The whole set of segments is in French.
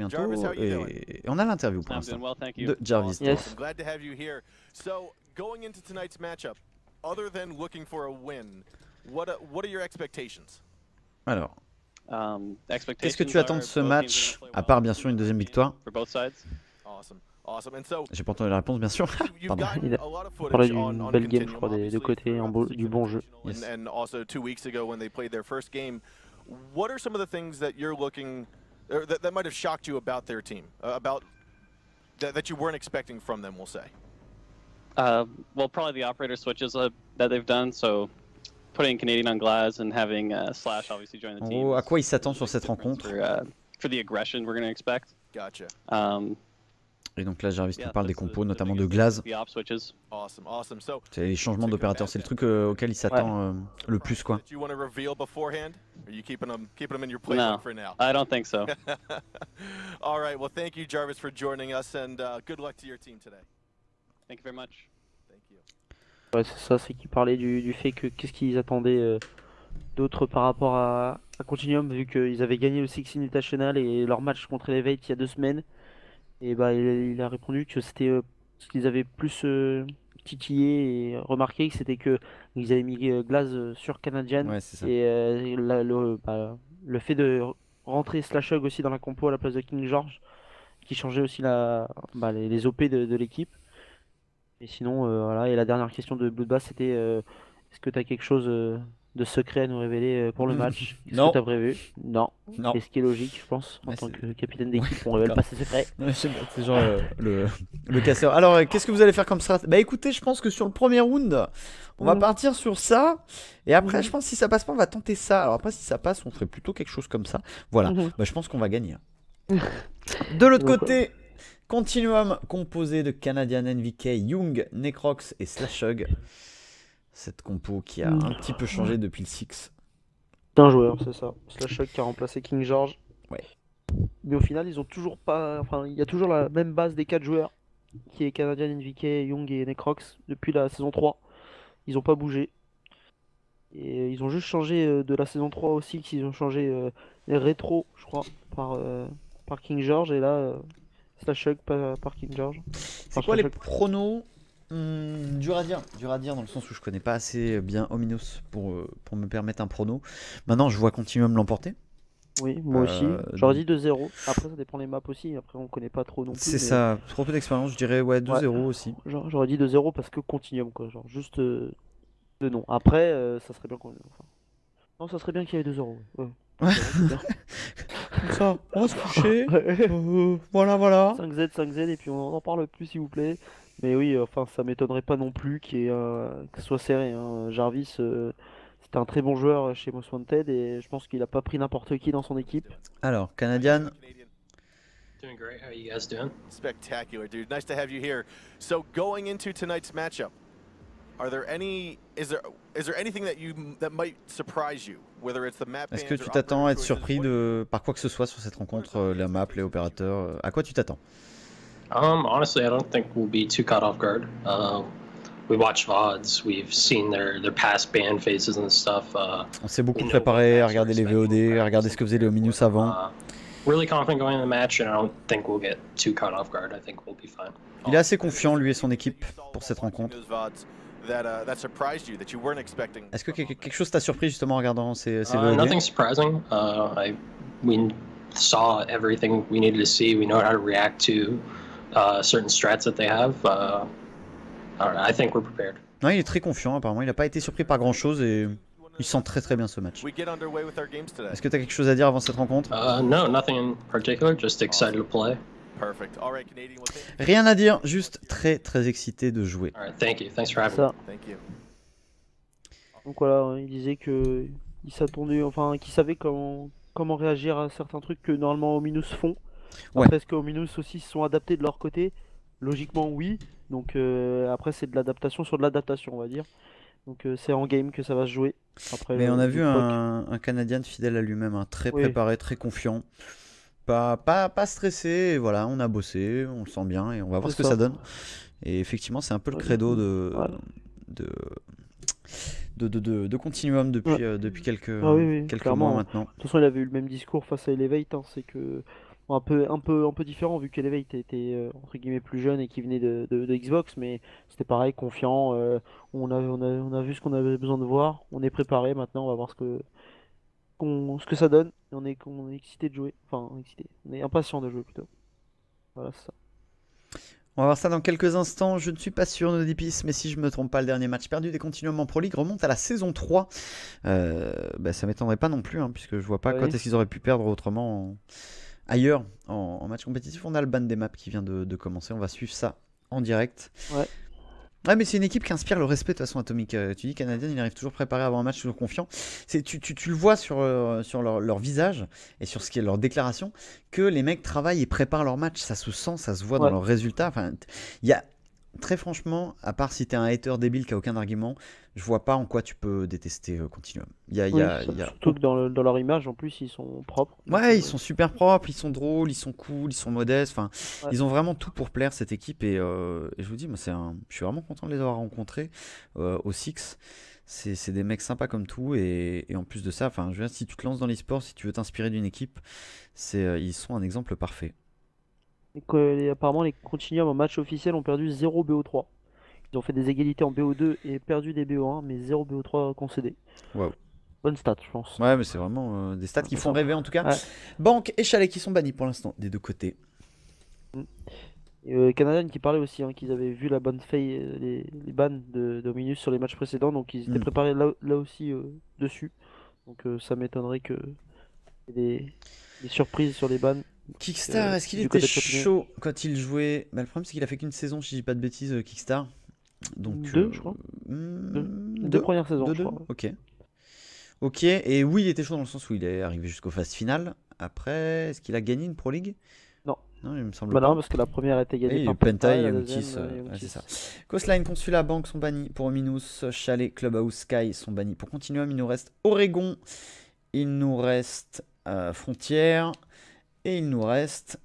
bientôt et on a l'interview pour l'instant de Jarvis. Yes. Glad to have you here. So, going into tonight's matchup, other than looking for a win, what are your expectations? Alors, qu'est-ce que tu attends de ce match, à part bien sûr une deuxième victoire? Awesome. Awesome. And so, J'ai pas entendu la réponse, bien sûr. you've Pardon. gotten Il a a lot of parlé footage d'une on belle game, je Continuum, crois, des deux obviously, côtés, du bon jeu. Yes. and also 2 weeks ago when they played their first game. What are some of the things that you're looking, or that might have shocked you about their team, about that you weren't expecting from them, we'll say? Well, probably the operator switches that they've done. So putting Canadian on Glaz and having Slash obviously join the En team. gros, à quoi il s'attend sur cette rencontre? For the aggression we're going to expect. Gotcha. Et donc là, Jarvis Yeah, nous parle des that's the- compos, the notamment de biggest Glaz. thing, the op switches. Awesome. Awesome. So, C'est les changements d'opérateurs, c'est le truc auquel il s'attend le plus, quoi. that you want to reveal beforehand? Or are you keeping them in your No, playbook for now? I don't think so. All right. Well, thank you, Jarvis, for joining us, and good luck to your team today. Thank you very much. Thank you. Ouais, c'est ça, c'est qu'ils parlaient du fait que qu'est-ce qu'ils attendaient d'autre par rapport à Continuum, vu qu'ils avaient gagné le Six Invitational et leur match contre Elevate il y a 2 semaines. Et bah, il a répondu que c'était ce qu'ils avaient plus titillé et remarqué, que c'était que ils avaient mis Glaz sur Canadian. Ouais, c'est ça. Et le fait de rentrer Slashhog aussi dans la compo à la place de King George, qui changeait aussi les OP de l'équipe. Et sinon, voilà. Et la dernière question de Bloodbath, c'était est-ce que tu as quelque chose de secret à nous révéler pour le match? Qu'est-ce Non. que tu as prévu? Non. Non. Et ce qui est logique, je pense, en Ouais, tant c'est- que capitaine d'équipe, on révèle pas ses secrets. Ouais, c'est genre le casseur. Alors, qu'est-ce que vous allez faire comme strat? Bah écoutez, je pense que sur le premier round, on va partir sur ça. Et après, je pense que si ça passe pas, on va tenter ça. Alors après, si ça passe, on ferait plutôt quelque chose comme ça. Voilà. Bah, je pense qu'on va gagner. De l'autre Donc, côté, Continuum composé de Canadian NVK, Young, Necrox et Slashhog. Cette compo qui a un petit peu changé depuis le 6. C'est un joueur, c'est ça. Slashhog qui a remplacé King George. Ouais. Mais au final, ils ont toujours pas. Enfin, il y a toujours la même base des 4 joueurs, qui est Canadian, NVK, Young et Necrox, depuis la saison 3. Ils ont pas bougé. Et ils ont juste changé de la saison 3 aussi, qu'ils ont changé les rétros, je crois, par King George. Et là, Slashhog par King George. C'est quoi les pronos? Dur à dire dans le sens où je connais pas assez bien Ominos pour me permettre un prono. Maintenant, je vois Continuum l'emporter. Oui, moi aussi. J'aurais dit 2-0. Après, ça dépend des maps aussi. Après, on connaît pas trop non plus. C'est mais ça, trop peu d'expérience, je dirais ouais 2-0 aussi. J'aurais dit 2-0 parce que Continuum, quoi. Genre, juste de nom. Après, ça serait bien qu'on. Enfin... Non, ça serait bien qu'il y ait 2-0. Ouais. Ouais. Ça, on va se coucher. Voilà. 5Z, 5Z, et puis on en parle plus, s'il vous plaît. Mais oui, enfin, ça m'étonnerait pas non plus que ce soit serré, hein. Jarvis, c'était un très bon joueur chez Most Wanted et je pense qu'il a pas pris n'importe qui dans son équipe. Alors, Canadian. Doing great. How are you guys doing? Spectacular, dude. Nice to have you here. So, going into tonight's matchup, is there anything that might surprise you, whether it's the map? Est-ce que tu t'attends à être surpris par quoi que ce soit sur cette rencontre, la map, les opérateurs, à quoi tu t'attends? Honestly, I don't think we'll be too caught off guard. We watch VODs, we've seen their past ban phases and stuff. On s'est beaucoup préparé à regarder les VOD, à regarder ce que faisaient les Ominous avant. Really confident going in the match, and I don't think we'll get too caught off guard. I think we'll be fine. Il est assez confiant, lui et son équipe, pour cette rencontre. Est-ce que quelque chose t'a surpris justement en regardant ces VOD? Nothing surprising. We saw everything we needed to see. We know how to react to certain strats that they have. I think we're prepared. Non, il est très confiant apparemment, il n'a pas été surpris par grand chose et il sent très bien ce match. Est-ce que tu as quelque chose à dire avant cette rencontre? No, nothing in particular, just excited to play. Perfect. All right, Canadian, what's it? Rien à dire, juste très excité de jouer. All right, thank you. Thanks for having Ça. me. Thank you. Donc voilà, il disait que il s'attendait, enfin, qu'il savait comment réagir à certains trucs que normalement Ominous font. Ouais. Après, est-ce que Ominous aussi se sont adaptés de leur côté? Logiquement, oui. Donc après, c'est de l'adaptation sur de l'adaptation, on va dire. Donc c'est en game que ça va se jouer. Après, Mais on a vu l'époque. un Canadien fidèle à lui-même, très Oui. préparé, très confiant. Pas stressé, et voilà, on a bossé, on le sent bien et on va voir ce C'est que ça. ça donne. Et effectivement, c'est un peu le Ouais, credo voilà. de Continuum depuis quelques Ah oui, quelques clairement. mois maintenant. De toute façon, il avait eu le même discours face à Elevate, hein, c'est que un peu différent vu qu'Elevate était entre guillemets plus jeune et qui venait de Xbox, mais c'était pareil, confiant. On a vu ce qu'on avait besoin de voir. On est préparé maintenant. On va voir ce que ça donne. Et on est excité de jouer. Enfin, excité. On est impatient de jouer plutôt. Voilà, c'est ça. On va voir ça dans quelques instants. Je ne suis pas sûr, Nodipis, mais si je me trompe pas, le dernier match perdu des Continuum en Pro League remonte à la saison 3. Ça m'étonnerait pas non plus, hein, puisque je vois pas quand est-ce qu'ils auraient pu perdre autrement ailleurs en match compétitif. On a le ban des maps qui vient de commencer. On va suivre ça en direct. Ouais, mais c'est une équipe qui inspire le respect de toute façon, Atomic. Tu dis Canadien, il arrive toujours préparé avant un match, toujours confiant. Tu le vois sur leur visage et sur ce qui est leur déclaration, que les mecs travaillent et préparent leur match. Ça se sent, ça se voit dans leurs résultats. Enfin, il y a très franchement, à part si t'es un hater débile qui a aucun argument, je vois pas en quoi tu peux détester Continuum. Surtout que dans leur image, en plus, ils sont propres. Ouais, ils sont super propres, ils sont drôles, ils sont cool, ils sont modestes. Enfin, ils ont vraiment tout pour plaire cette équipe. Et je vous dis, moi, je suis vraiment content de les avoir rencontrés au Six. C'est des mecs sympas comme tout. Et en plus de ça, enfin, je veux dire, si tu te lances dans l'e-sport, si tu veux t'inspirer d'une équipe, ils sont un exemple parfait. Apparemment, les Continuum en match officiel ont perdu 0 BO3. Ils ont fait des égalités en BO2 et perdu des BO1, mais 0 BO3 concédé. Waouh. Bonne stat, je pense. Ouais, mais c'est vraiment des stats qui font rêver en tout cas. Ouais. Banque et Chalet qui sont bannis pour l'instant, des deux côtés. Canadian qui parlait aussi, hein, qu'ils avaient vu la bonne faille, les bans de Dominus sur les matchs précédents, donc ils étaient préparés là aussi dessus. Donc ça m'étonnerait qu'il y ait des surprises sur les bans. Kickstar, est-ce qu'il était chaud quand il jouait? Le problème c'est qu'il a fait qu'une saison, si je dis pas de bêtises, Kickstar. Donc, 2 je crois. 2 premières saisons, je crois. Ok, et oui, il était chaud dans le sens où il est arrivé jusqu'aux phases finales. Après, est-ce qu'il a gagné une Pro League? Non. Non, il me semble pas. Non, parce que la première était gagnée par Penta et Outis. C'est ça. Coastline, Consula, Bank sont bannis pour Ominous. Chalet, Clubhouse, Sky sont bannis pour Continuum. Il nous reste Oregon. Il nous reste Frontière. Et il nous reste...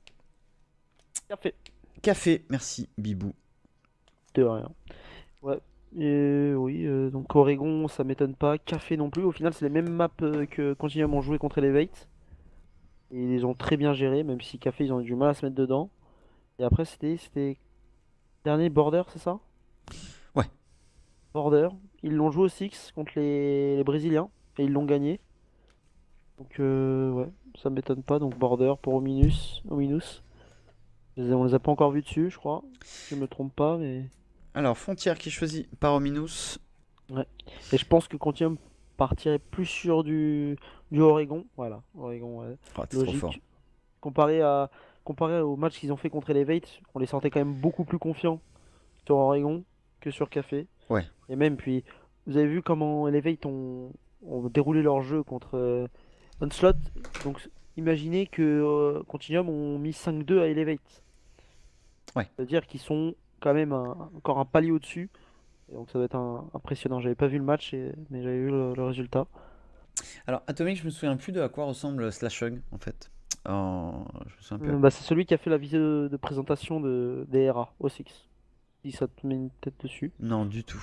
Café, merci Bibou. De rien. Ouais. Oui, donc Oregon, ça m'étonne pas. Café non plus. Au final, c'est les mêmes maps que Continuum ont joué contre Elevate. Et ils les ont très bien gérés, même si Café, ils ont eu du mal à se mettre dedans. Et après, c'était dernier Border, c'est ça? Ouais. Border. Ils l'ont joué au Six contre les Brésiliens. Et ils l'ont gagné. Donc ouais, ça m'étonne pas. Donc Border pour Ominous. On les a pas encore vus dessus, je crois. Si je me trompe pas, mais... Alors, Frontière qui est choisi par Ominous. Ouais. Et je pense que Continuum partirait plus sur du Oregon. Voilà, Oregon, ouais. Logique. Trop fort. Comparé au match qu'ils ont fait contre Elevate, on les sentait quand même beaucoup plus confiants sur Oregon que sur Café. Ouais. Et même, puis, vous avez vu comment Elevate ont déroulé leur jeu contre Onslaught. Donc, imaginez que Continuum ont mis 5-2 à Elevate. Ouais. C'est-à-dire qu'ils sont quand même encore un palier au-dessus. Et donc ça va être impressionnant. J'avais pas vu le match, mais j'avais vu le résultat. Alors, Atomic, je me souviens plus de à quoi ressemble Slashhog en fait. Je me souviens plus. C'est celui qui a fait la vidéo de présentation des RA au Six. Si ça te met une tête dessus. Non, du tout.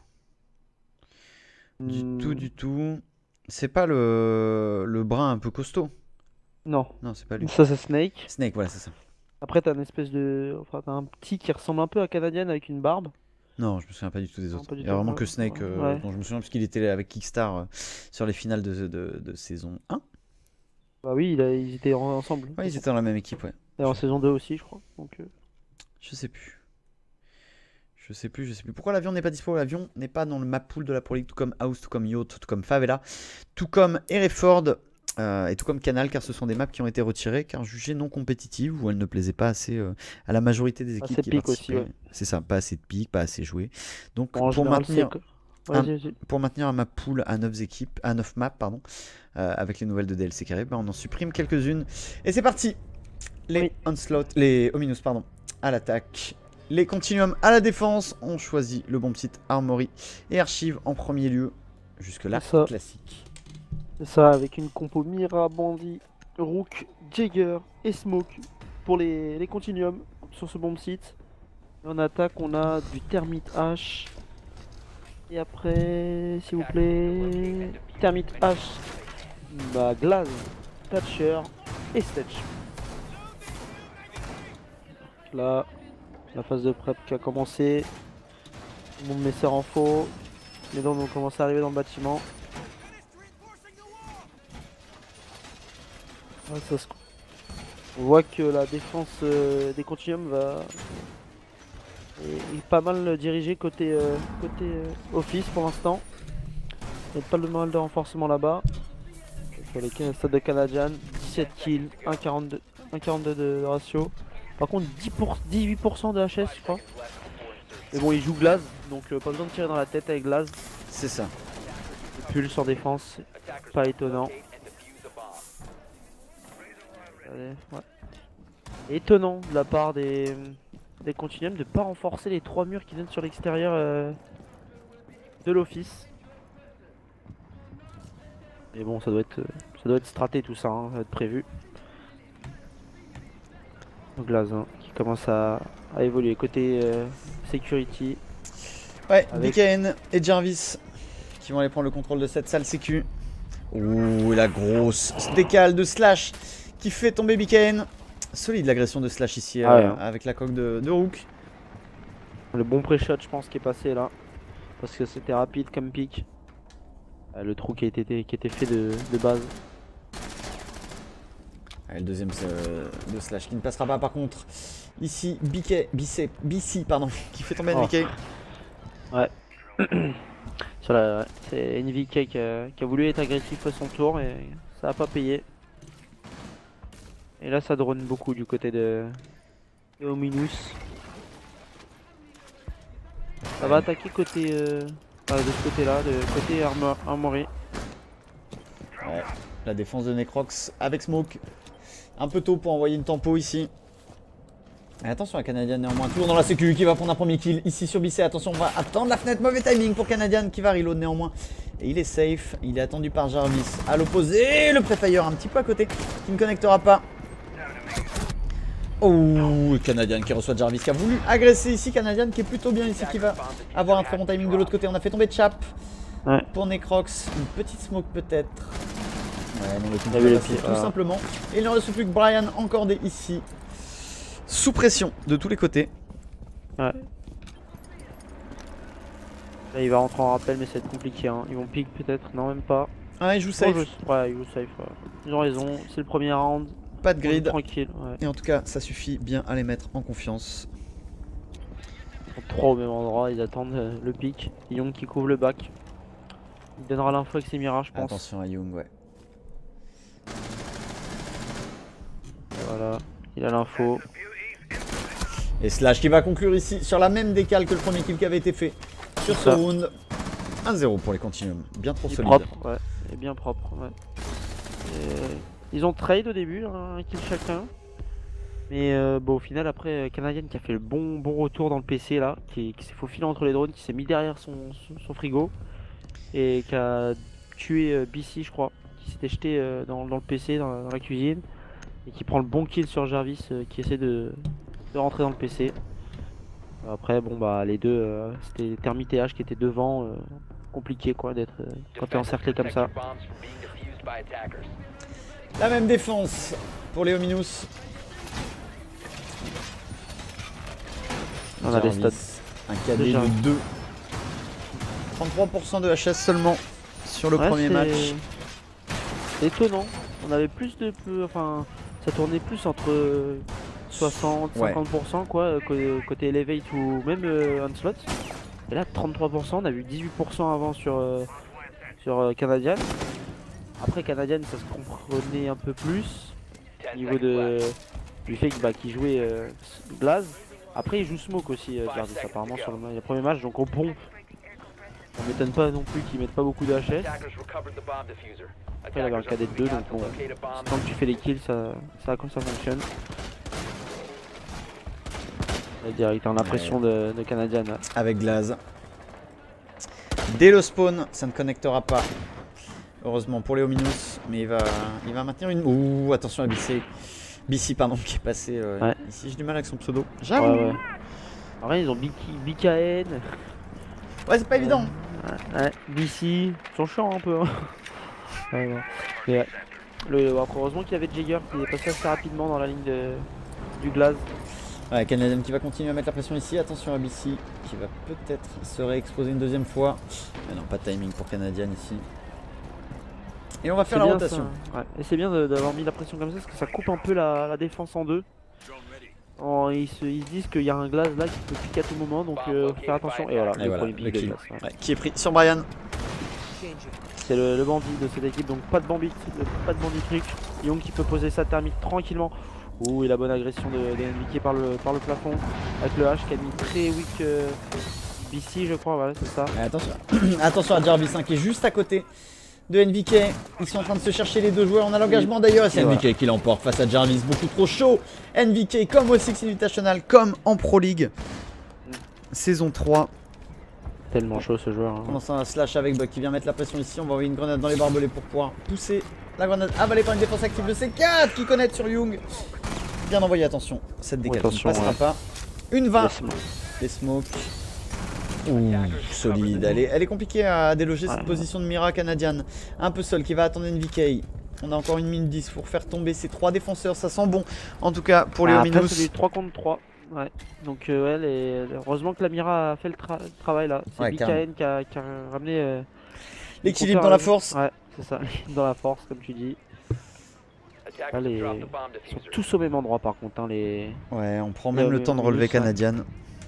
Du tout. C'est pas le brun un peu costaud? Non. Non, c'est pas lui. Ça, c'est Snake. Snake, voilà, c'est ça. Après, t'as t'as un petit qui ressemble un peu à Canadian avec une barbe. Non, je me souviens pas du tout des autres. Il y a vraiment que Snake dont je me souviens parce qu'il était avec Kickstar sur les finales de saison 1. Bah oui, ils étaient ensemble. Ouais, ils étaient dans la même équipe, ouais. Et en saison 2 aussi, je crois. Donc, Je sais plus. Pourquoi l'avion n'est pas dispo? L'avion n'est pas dans le map pool de la Pro League, tout comme House, tout comme Yacht, tout comme Favela, tout comme Hereford et tout comme Canal, car ce sont des maps qui ont été retirées car jugées non compétitives ou elles ne plaisaient pas assez à la majorité des équipes qui participaient. Aussi, ouais. C'est ça, pas assez de piques, pas assez joué. Donc pour maintenir un map pool à 9 maps, avec les nouvelles de DLC carré, on en supprime quelques-unes. Et c'est parti. Les Ominous, à l'attaque. Les Continuum à la défense. On choisit le bon site Armory et Archive en premier lieu. Jusque là, classique. C'est ça, avec une compo Mira, Bandit, Rook, Jagger et Smoke pour les Continuum sur ce bomb site. Et en attaque, on a du Thermite H. Et après, s'il vous plaît, Thermite H, Glaze, Thatcher et Sledge. là, la phase de prep qui a commencé. Tout le monde met ses renforts. Les drones vont commencer à arriver dans le bâtiment. Ouais, on voit que la défense des Continuum est pas mal dirigée côté Office pour l'instant. Il y a pas mal de renforcement là-bas. Sur les stades de Canadian, 17 kills, 1,42 de ratio. Par contre 18% de HS je crois. Mais bon il joue Glaze, donc pas besoin de tirer dans la tête avec Glaze. C'est ça. Le Pulse en défense, pas étonnant. Allez, ouais. Étonnant de la part des Continuum de ne pas renforcer les 3 murs qui viennent sur l'extérieur de l'office. Mais bon, ça doit être straté tout ça, hein, ça va être prévu. Donc Glaze hein, qui commence à évoluer côté security. Ouais, Avec- BKN et Jarvis qui vont aller prendre le contrôle de cette salle sécu. Ouh, la grosse décale de Slash qui fait tomber BKN. Solide l'agression de Slash ici Ah ouais, hein. avec la coque de Rook. Le bon pré-shot je pense qui est passé là. Parce que c'était rapide comme pick. Le trou qui était fait de base. Allez, le deuxième de Slash qui ne passera pas par contre. Ici BC pardon, qui fait tomber Oh. NVK. Ouais. C'est NVK qui a voulu être agressif à son tour et ça a pas payé. Et là ça drone beaucoup du côté de Ominous. Ça va attaquer côté de ce côté là, de côté Armory. Ouais, la défense de Necrox avec Smoke. Un peu tôt pour envoyer une tempo ici. Et attention à Canadian néanmoins, toujours dans la sécu qui va prendre un premier kill ici sur BC. Attention, on va attendre la fenêtre, mauvais timing pour Canadian qui va reload néanmoins. Et il est safe, il est attendu par Jarvis à l'opposé. Le Prefire un petit peu à côté qui ne connectera pas. Oh, Canadian qui reçoit Jarvis qui a voulu agresser ici. Canadian qui est plutôt bien ici, qui va avoir un très bon timing de l'autre côté. On a fait tomber Chap Ouais. pour Necrox. Une petite smoke peut-être. Ouais, non, le coup Il a vu les passé, pieds, tout voilà. simplement. Et il ne reste plus que Brian encordé ici. Sous pression de tous les côtés. Ouais. Là il va rentrer en rappel mais ça va être compliqué hein. Ils vont pick peut-être, non même pas. Ah, il joue Ouais, safe, ils jouent safe. Ouais. Ils ont raison, c'est le premier round. pas de On est grid. tranquille. Ouais. Et en tout cas, ça suffit bien à les mettre en confiance. Ils sont 3 au même endroit, ils attendent le pick. Young qui couvre le back. Il donnera l'info avec ses mirages je pense. Attention à Young, ouais. Voilà, il a l'info. Et Slash qui va conclure ici sur la même décale que le premier kill qui avait été fait sur ce Ça. round. 1-0 pour les Continuum, bien trop Il est solide. propre, ouais. Il est bien propre, ouais. Ils ont trade au début, hein, un kill chacun. Mais bon, au final, après, Canadian qui a fait le bon retour dans le PC là, qui s'est faufilé entre les drones, qui s'est mis derrière son frigo et qui a tué BC, je crois, qui s'était jeté dans le PC, dans la cuisine, et qui prend le bon kill sur Jarvis qui essaie de rentrer dans le PC. Après, bon, bah, les deux, c'était Thermite et H qui étaient devant, compliqué quoi, d'être quand t'es encerclé comme ça. La même défense pour les Ominous. On a les Jarvis, stats. un KD Déjà. de 2. 33% de HS seulement sur le Ouais, premier c'est- match. C'est étonnant. On avait plus de. Enfin, ça tournait plus entre 60, Ouais. 50% quoi, côté Elevate ou même Onslaught. Et là, 33%. On a vu 18% avant sur Canadian. Après, Canadian, ça se comprenait un peu plus. Au niveau du fait qu'il jouait Glaze. Après, il joue Smoke aussi, Jarvis, apparemment, sur le premier match. Donc, au pompe. Ça m'étonne pas non plus qu'ils mettent pas beaucoup de HS. Après, il avait un KD de 2, donc bon, tant que tu fais les kills, ça fonctionne. Là, direct, on a l'impression de Canadian. Là. Avec Glaze. Dès le spawn, ça ne connectera pas. Heureusement pour les Ominous, mais il va maintenir une. Ouh, attention à BC pardon, qui est passé Ouais. ici. J'ai du mal avec son pseudo. Ouais, J'avoue. ouais. Alors, ils ont BKN, Ouais, c'est pas évident. ouais, BC, ils sont chiants un peu. Hein. Ouais, ouais. Mais, ouais. Après, heureusement qu'il y avait Jagger qui est passé assez rapidement dans la ligne du Glaze. Ouais, Canadian qui va continuer à mettre la pression ici. Attention à BC qui va peut-être se réexposer une deuxième fois. Mais non, pas de timing pour Canadian ici. Et on va faire la bien, rotation. ça. Ouais. Et c'est bien d'avoir mis la pression comme ça parce que ça coupe un peu la défense en deux. Ils se disent qu'il y a un glace là qui peut piquer à tout moment, donc faut faire attention. Et voilà, Et voilà, premier le pic de kill. glace, ouais. Ouais, qui est pris sur Brian. C'est le bandit de cette équipe, donc pas de bandit truc. Young qui peut poser sa thermique tranquillement. Ouh, et la bonne agression de NVK par le plafond avec le H qui a mis très weak BC, je crois, voilà, c'est ça. Ouais, attention. Attention à Jarvis hein, qui est juste à côté de NVK. Ils sont en train de se chercher les deux joueurs. On a l'engagement d'ailleurs et c'est NVK qui l'emporte face à Jarvis. Beaucoup trop chaud. NVK comme au Six Invitational, comme en Pro League. Saison 3. Tellement chaud ce joueur. Hein. Pendant ça, un slash avec Buck qui vient mettre la pression ici. On va envoyer une grenade dans les barbelés pour pouvoir pousser la grenade avalée par une défense active de C4 qui connaît sur Young. Bien envoyé, attention. Cette décale ne passera pas. Une 20. Les smokes. Ouh, solide. Elle est compliquée à déloger cette position de Mira canadienne. Un peu seul qui va attendre NVK. On a encore 1 minute 10 pour faire tomber ces 3 défenseurs. Ça sent bon. En tout cas pour les Ominous. C'est du 3 contre 3. Ouais. Donc heureusement que la Mira a fait le travail là. C'est BKN qui a ramené l'équilibre dans la force. Ouais, c'est ça. Dans la force comme tu dis. Là, ils sont tous au même endroit par contre. Hein, Ouais, on prend même le temps de relever canadienne.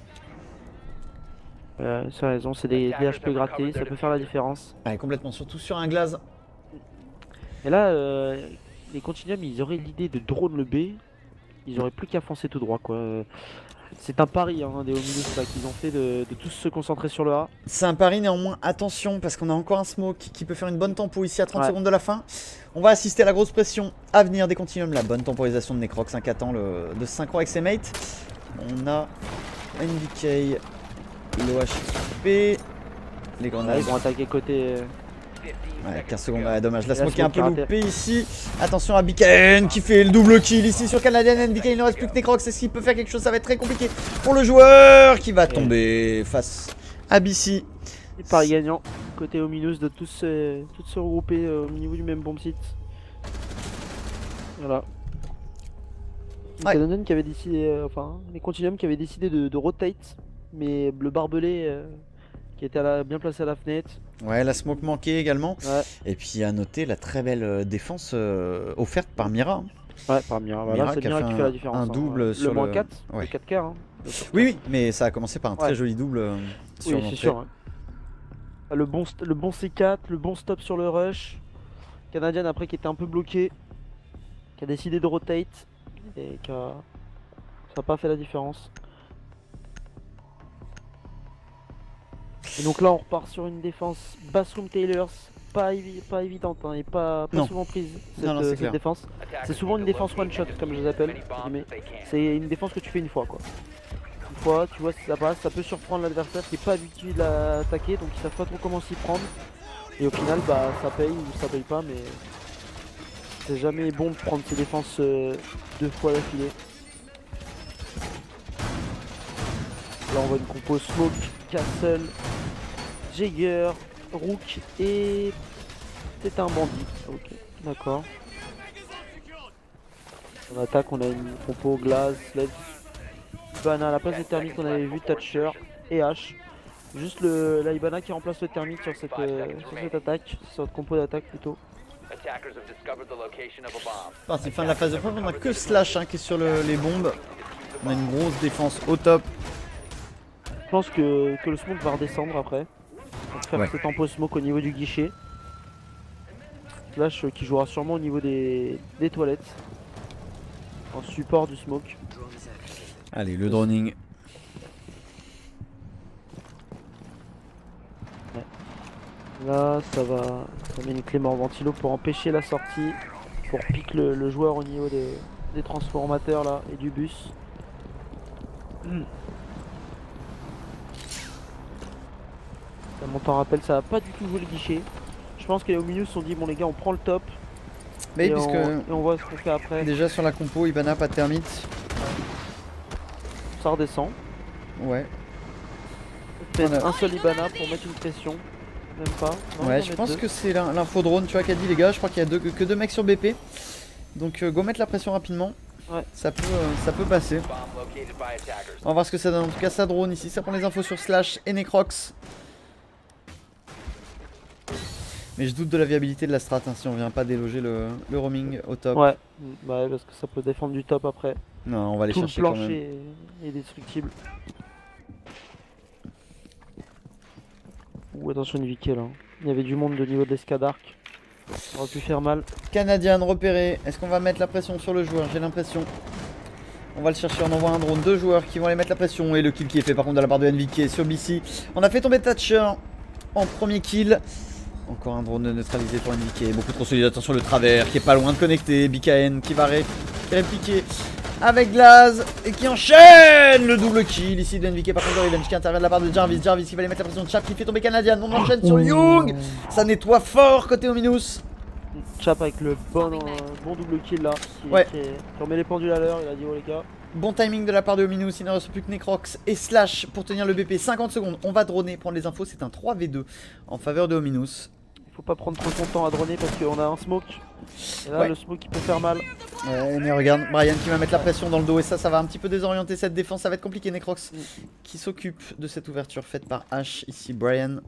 Ça a raison, c'est des HP grattés, ça peut faire la différence. Ouais, complètement, surtout sur un glace. Et là, les Continuum, ils auraient l'idée de drone le B, ils auraient plus qu'à foncer tout droit quoi. C'est un pari hein, des Ominous qu'ils ont fait de tous se concentrer sur le A. C'est un pari néanmoins, attention parce qu'on a encore un smoke qui peut faire une bonne tempo ici à 30 secondes de la fin. On va assister à la grosse pression à venir des Continuum, la bonne temporisation de Necrox, qui attend de synchro avec ses mates. On a NVK, l'OHP, les grenades. Ils vont attaquer côté... Ouais, 15 secondes, ouais, dommage. La smoke est un peu loupée ici. Attention à BKN qui fait le double kill ici sur Canadian. NVK, il ne reste plus que Necrox. Est-ce qu'il peut faire quelque chose? Ça va être très compliqué pour le joueur qui va tomber face à BC. Et pari gagnant côté Ominous de tous se regrouper au niveau du même bomb site. Voilà. Canadian qui avait décidé, enfin les Continuum qui avaient décidé de rotate, mais le barbelé qui était bien placé à la fenêtre. Ouais, la smoke manquée également. Ouais. Et puis à noter la très belle défense offerte par Mira. Ouais, par Mira. Voilà, c'est Mira qui fait la différence. Un double sur le moins 4, ouais. le 4K. Hein, oui, mais ça a commencé par un très joli double sur c'est sûr. Hein. Le bon C4, le bon stop sur le rush. Canadian après qui était un peu bloqué, qui a décidé de rotate et ça n'a pas fait la différence. Et donc là on repart sur une défense Bathroom Tailors, pas évidente hein, et pas souvent prise cette défense. C'est souvent une défense one shot comme je les appelle, c'est une défense que tu fais une fois quoi. Une fois tu vois si ça passe, ça peut surprendre l'adversaire qui est pas habitué de l'attaquer donc ils savent pas trop comment s'y prendre. Et au final bah ça paye ou ça paye pas mais c'est jamais bon de prendre ces défenses 2 fois d'affilée. Là on voit une compo Smoke, Castle, Jaeger, Rook et c'est un bandit. Ok, d'accord. En attaque on a une compo Glass, Sledge, Ibana à la place de thermique qu'on avait vu, Thatcher et H. Juste la Ibana qui remplace le thermique sur cette attaque, sur cette compo d'attaque plutôt. C'est fin de la phase de preuve, on a que Slash qui est sur les bombes. On a une grosse défense au top. Je pense que le smoke va redescendre après. On va faire ce tempo smoke au niveau du guichet. Slash qui jouera sûrement au niveau des toilettes. En support du smoke. Allez, le droning. Ouais. Là, ça met une clé mort ventilo pour empêcher la sortie. Pour piquer le joueur au niveau des transformateurs là et du bus. Ça monte en rappel, ça va pas du tout jouer le guichet. Je pense que les Ominous se sont dit bon les gars on prend le top. Mais et puisque on voit ce qu'on fait après. Déjà sur la compo Ibana pas de thermite. Ça redescend. Ouais. Peut-être un seul Ibana pour mettre une pression. Même pas. Non, ouais je pense que c'est l'infodrone tu vois qu'a dit les gars. Je crois qu'il y a que 2 mecs sur BP. Donc go mettre la pression rapidement. Ouais. Ça peut passer. On va voir ce que ça donne. En tout cas, ça drone ici. Ça prend les infos sur Slash et Necrox. Mais je doute de la viabilité de la strat hein, si on vient pas déloger le roaming au top. Ouais, bah, parce que ça peut défendre du top après. Non, on va aller Tout le chercher quand même. plancher est destructible. Ouh, attention Nviké là. Il y avait du monde de niveau de l'escadarc. Ça aurait pu faire mal. Canadian repéré. Est-ce qu'on va mettre la pression sur le joueur? J'ai l'impression. On va le chercher, on envoie un drone, 2 joueurs qui vont aller mettre la pression. Et le kill qui est fait par contre de la part de NVK sur BC. On a fait tomber Thatcher en premier kill. Encore un drone neutralisé pour NVK. Beaucoup trop solide. Attention le travers qui est pas loin de connecter. BKN qui va répliquer avec Glaz et qui enchaîne le double kill ici de NVK par contre de Revenge qui intervient de la part de Jarvis. Jarvis qui va aller mettre la pression de Chap qui fait tomber Canadian. On enchaîne sur Young. Ça nettoie fort côté Ominous. Chap avec le bon double kill là. Qui remet les pendules à l'heure. Il a dit oh les gars. Bon timing de la part de Ominous, il ne reste plus que Necrox et Slash pour tenir le BP. 50 secondes, on va droner, prendre les infos, c'est un 3v2 en faveur de Ominous. Il faut pas prendre trop son temps à droner parce qu'on a un smoke. Et là le smoke il peut faire mal. Ouais, mais regarde, Brian qui va mettre la pression dans le dos et ça va un petit peu désorienter cette défense, ça va être compliqué. Necrox qui s'occupe de cette ouverture faite par H, ici Brian.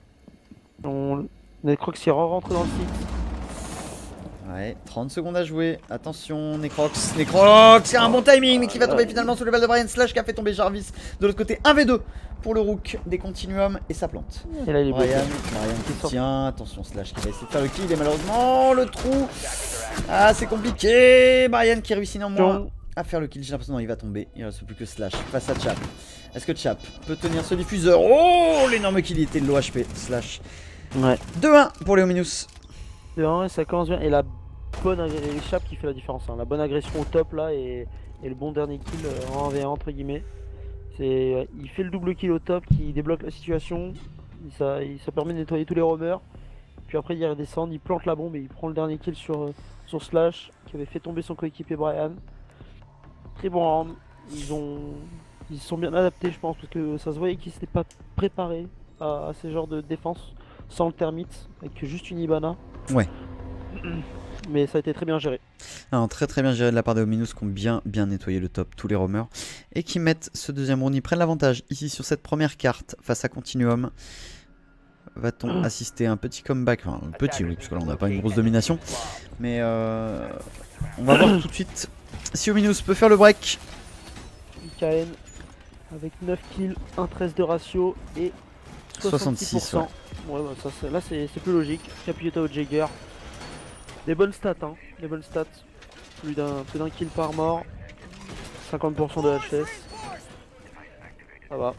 Necrox il rentre dans le site. Ouais, 30 secondes à jouer. Attention, Necrox. Necrox, il y a un bon timing, mais qui va tomber finalement sous le bal de Brian. Slash qui a fait tomber Jarvis. De l'autre côté, 1v2 pour le Rook des Continuum et ça plante. Et là, il est Brian qui tient. Attention, Slash qui va essayer de faire le kill et malheureusement, le trou. Ah, c'est compliqué. Brian qui réussit néanmoins à faire le kill. J'ai l'impression qu'il va tomber. Il ne reste plus que Slash face à Chap. Est-ce que Chap peut tenir ce diffuseur? Oh, l'énorme kill, il était de l'OHP. Slash. Ouais. 2-1 pour les Ominous. 2-1, ça commence bien. Et la bonne Chap qui fait la différence. Hein. La bonne agression au top là et le bon dernier kill en 1v1 entre guillemets. Il fait le double kill au top qui débloque la situation. Ça permet de nettoyer tous les roamers. Puis après il redescend, il plante la bombe et il prend le dernier kill sur Slash qui avait fait tomber son coéquipier Brian. Très bon round. Ils sont bien adaptés je pense parce que ça se voyait qu'ils s'étaient pas préparés à ces genres de défense sans le thermite avec juste une Ibana. Ouais. Mais ça a été très bien géré. Alors, très bien géré de la part des Ominous qui ont bien nettoyé le top, tous les roamers. Et qui mettent ce deuxième round. Ils prennent l'avantage ici sur cette première carte face à Continuum. Va-t-on assister à un petit comeback? Enfin, un petit oui, parce que là on n'a pas une grosse domination. Mais on va voir tout de suite si Ominous peut faire le break. IKN avec 9 kills, 1-13 de ratio et 66%. Ouais, bah, là c'est plus logique. Capiota au Jagger. Des bonnes stats, hein. Des bonnes stats. Plus d'un kill par mort. 50% de HS. Ça va.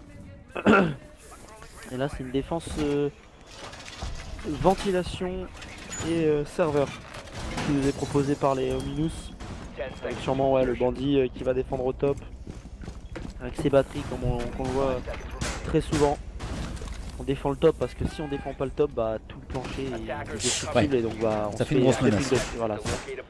Et là c'est une défense ventilation et serveur qui nous est proposé par les Ominous. Avec sûrement ouais, le bandit qui va défendre au top. Avec ses batteries comme on le voit très souvent. On défend le top parce que si on défend pas le top, bah tout le plancher est destructible et donc bah ça fait une grosse menace. Voilà,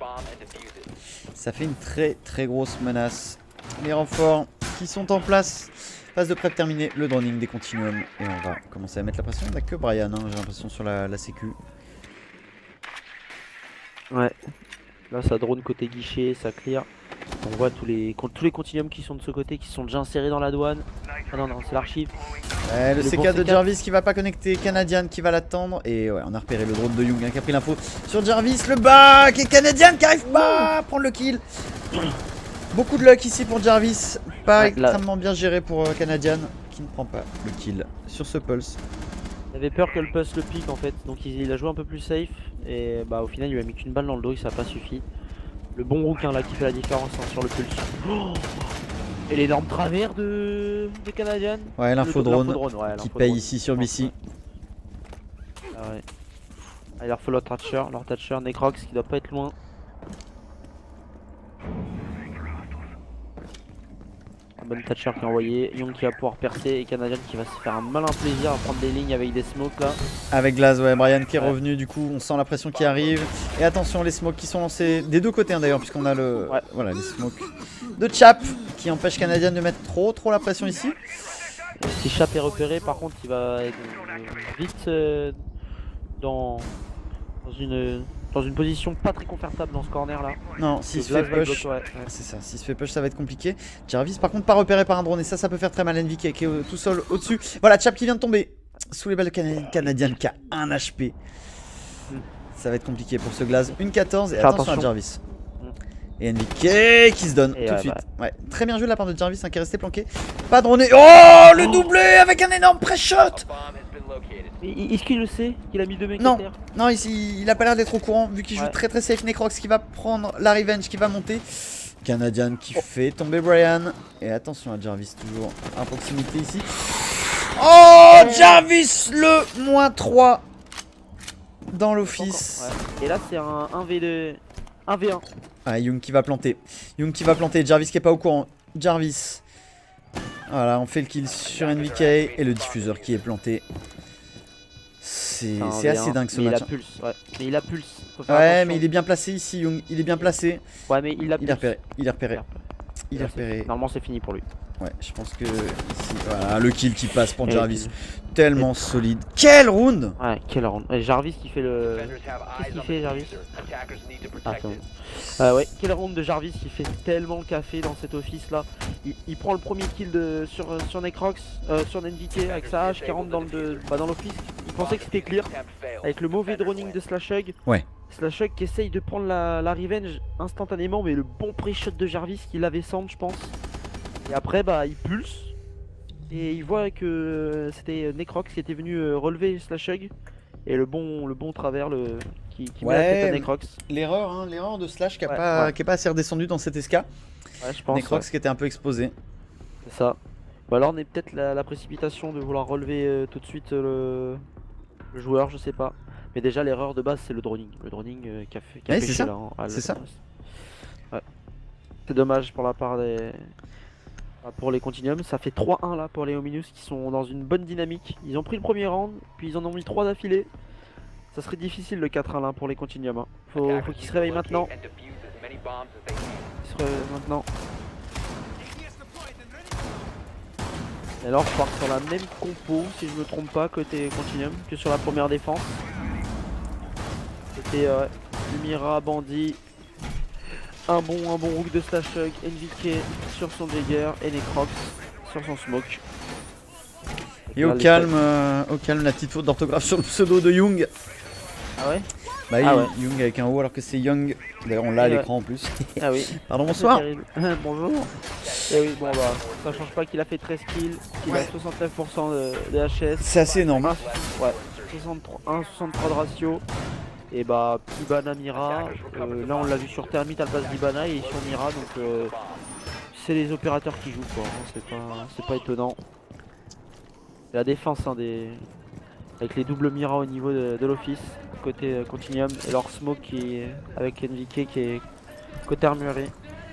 ça fait une très grosse menace. Les renforts qui sont en place. Phase de prep terminée, le droning des continuums et on va commencer à mettre la pression. On n'a que Brian, hein, j'ai l'impression sur la sécu. Ouais. Là ça drone côté guichet, ça clear. On voit tous les continuums qui sont de ce côté, qui sont déjà insérés dans la douane. Ah non, c'est l'archive. Ouais, le CK de Jarvis qui va pas connecter, Canadian qui va l'attendre. Et ouais, on a repéré le drone de Young hein, qui a pris l'info sur Jarvis, le back et Canadian qui arrive pas à prendre le kill. Beaucoup de luck ici pour Jarvis, pas extrêmement bien géré pour Canadian qui ne prend pas le kill sur ce pulse. Il avait peur que le pulse le pique en fait, donc il a joué un peu plus safe et bah au final il lui a mis qu'une balle dans le dos et ça n'a pas suffi. Le bon rouquin là qui fait la différence hein, sur le pulse. Oh et l'énorme travers de Canadian. Ouais, l'info drone qui paye ici sur BC. Ah ouais. Ah, il leur faut leur Thatcher, Necrox qui doit pas être loin. Un bon Thatcher qui est envoyé, Young qui va pouvoir percer et Canadian qui va se faire un malin plaisir à prendre des lignes avec des smokes là. Avec Glaz, ouais, Brian qui est revenu du coup, on sent la pression qui arrive. Et attention les smokes qui sont lancés des deux côtés hein, d'ailleurs puisqu'on a le voilà les smokes de Chap qui empêche Canadian de mettre trop la pression ici. Si Chap est repéré par contre il va être vite dans une dans une position pas très confortable dans ce corner là. Non, s'il Le se fait Glass va le push, bloquer, ouais. c'est ça, s'il se fait push ça va être compliqué. Jarvis par contre pas repéré par un drone et ça peut faire très mal. NVK qui est tout seul au-dessus. Voilà, Chap qui vient de tomber sous les balles de Canadian qui a 1 HP. Ça va être compliqué pour ce Glass. Une 14 et Fais attention à attention. Jarvis. Et NVK qui se donne Et tout de ouais, suite. bah. Ouais, très bien joué de la part de Jarvis hein, qui est resté planqué. Pas droné. Oh, le doublé avec un énorme press-shot. Est-ce qu'il le sait qu'il a mis 2 mecs Non. à terre? Non, ici, il a pas l'air d'être au courant vu qu'il joue Ouais. très safe. Necrox qui va prendre la revenge, qui va monter. Canadian qui fait tomber Brian. Et attention à Jarvis, toujours à proximité ici. Oh, Jarvis le -3 dans l'office. Ouais. Et là c'est un 1v2, 1v1. Ah, Young qui va planter. Young qui va planter. Jarvis qui est pas au courant. Jarvis. Voilà, on fait le kill sur NVK et le diffuseur qui est planté. C'est assez dingue ce mais match. Il a pulse, ouais. Mais il a pulse. Faut faire Ouais, attention. mais il est bien placé ici, Young. Il est bien placé. Ouais, mais il a Il est pulse. repéré. Il est repéré. Il est Là, repéré. Normalement c'est fini pour lui. Ouais, je pense que ici, voilà, le kill qui passe pour Et Jarvis. le Tellement solide. Quel round! Ouais, quel round. Et Jarvis qui fait le... Qu'est-ce qu'il fait Jarvis? Ah, c'est bon. Ouais, quel round de Jarvis qui fait tellement le café dans cet office là. Il prend le premier kill sur Necrox, sur NVK avec sa hache qui rentre dans l'office. Il pensait que c'était clear. Avec le mauvais droning de Slashhug. Ouais. Slashhug qui essaye de prendre la revenge instantanément, mais le bon pré-shot de Jarvis qui l'avait centre, je pense. Et après, bah, il pulse. Et il voit que c'était Necrox qui était venu relever Slashhug. Et le bon travers qui met la tête à Necrox. L'erreur de Slash qui est Ouais, pas assez redescendu dans cet SK. Ouais, je pense. Necrox qui était un peu exposé. C'est ça. Ou alors on est peut-être la précipitation de vouloir relever tout de suite le joueur, je sais pas. Mais déjà l'erreur de base c'est le droning. Le droning qui a fait Ouais, c'est ça. là. C'est ça. Ouais. C'est dommage pour la part des... Pour les Continuum, ça fait 3-1 là pour les Ominous qui sont dans une bonne dynamique. Ils ont pris le premier round, puis ils en ont mis 3 d'affilée. Ça serait difficile le 4-1 là pour les Continuum. Hein. Faut qu'ils se réveillent maintenant. Ils se réveillent maintenant. Et alors je pars sur la même compo si je me trompe pas côté Continuum que sur la première défense. C'était Lumira, Bandit. Un bon hook de Slashhug, NVK sur son Jagger et Necrox sur son Smoke. Et au calme, la petite faute d'orthographe sur le pseudo de Young. Ah ouais? Bah Ah oui, ouais. Young avec un O alors que c'est Young. D'ailleurs on l'a à Ouais. l'écran en plus. Ah oui. Pardon, bonsoir. Bonjour. Et oui, bon bah, ça change pas qu'il a fait 13 kills, qu'il a 69% de HS. C'est assez énorme. Ouais, 1,63 de ratio. Et bah, Ibana Mira, là on l'a vu sur Thermite à la place d'Ibana et sur Mira, donc c'est les opérateurs qui jouent quoi, hein, c'est pas étonnant. La défense hein, avec les doubles Mira au niveau de l'office, côté Continuum, et leur smoke qui est avec NVK qui est côté armurerie.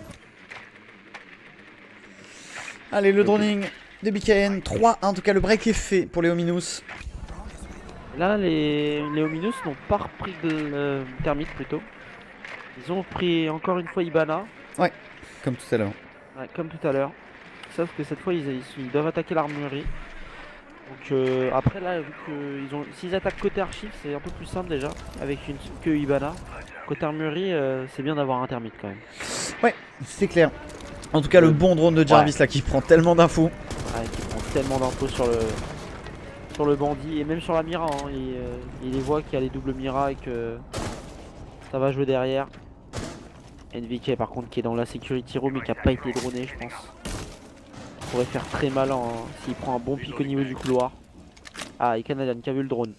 Allez, le droning de BKN. 3, en tout cas le break est fait pour les Ominous. Là, les Ominous n'ont pas repris de Thermite plutôt. Ils ont pris encore une fois Ibana. Comme tout à l'heure. Ouais, comme tout à l'heure. Sauf que cette fois, ils doivent attaquer l'armurerie. Donc après là, vu que s'ils attaquent côté archive, c'est un peu plus simple déjà, avec que Ibana. Côté armurerie, c'est bien d'avoir un Thermite quand même. Ouais, c'est clair. En tout cas, le bon drone de Jarvis là qui prend tellement d'infos. Ouais, qui prend tellement d'infos sur le bandit et même sur la Mira. Hein. Il les voit qu'il y a les doubles Mira et que ça va jouer derrière. NVK par contre qui est dans la security room et qui a pas été droné, je pense. Il pourrait faire très mal s'il prend un bon pic au niveau du couloir. Ah, et Canadian qui a vu le drone.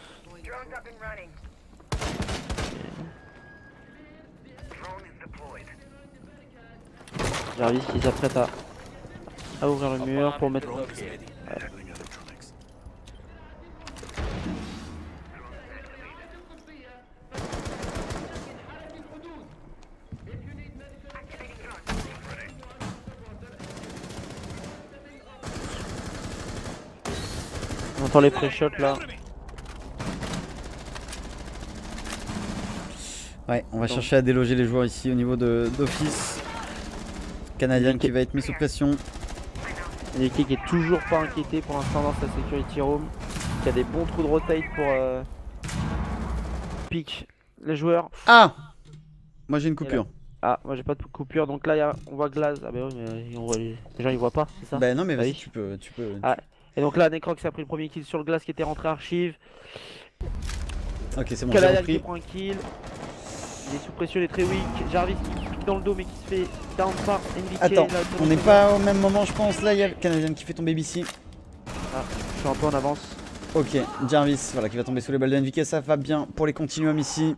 Jarvis qui s'apprête à ouvrir le mur pour mettre... Ouais. On entend les pré-shots là. Ouais, on va chercher à déloger les joueurs ici au niveau d'office. Canadien qui va être mis sous pression. NVK qui est toujours pas inquiété pour l'instant dans sa security room. Qui a des bons trous de rotate pour pick les joueurs. Ah, moi j'ai une coupure. Ah, moi j'ai pas de coupure, donc là on voit Glaze. Ah bah oui, mais les gens ils voient pas, c'est ça? Bah non, mais Ah vas-y, oui. tu peux. Ah. Et donc là, Necrox a pris le premier kill sur le Glaze qui était rentré archive. Ok, c'est bon, j'ai Canadian qui repris. prend un kill. Il est sous pression, il est très weak. Jarvis qui pique dans le dos mais qui se fait down par NVK. Attends, là, on n'est pas au même moment, je pense. Là, il y a le Canadien qui fait tomber BC. Ah, je suis un peu en avance. Ok, Jarvis, voilà, qui va tomber sous les balles de NVK. Ça va bien pour les continuums ici.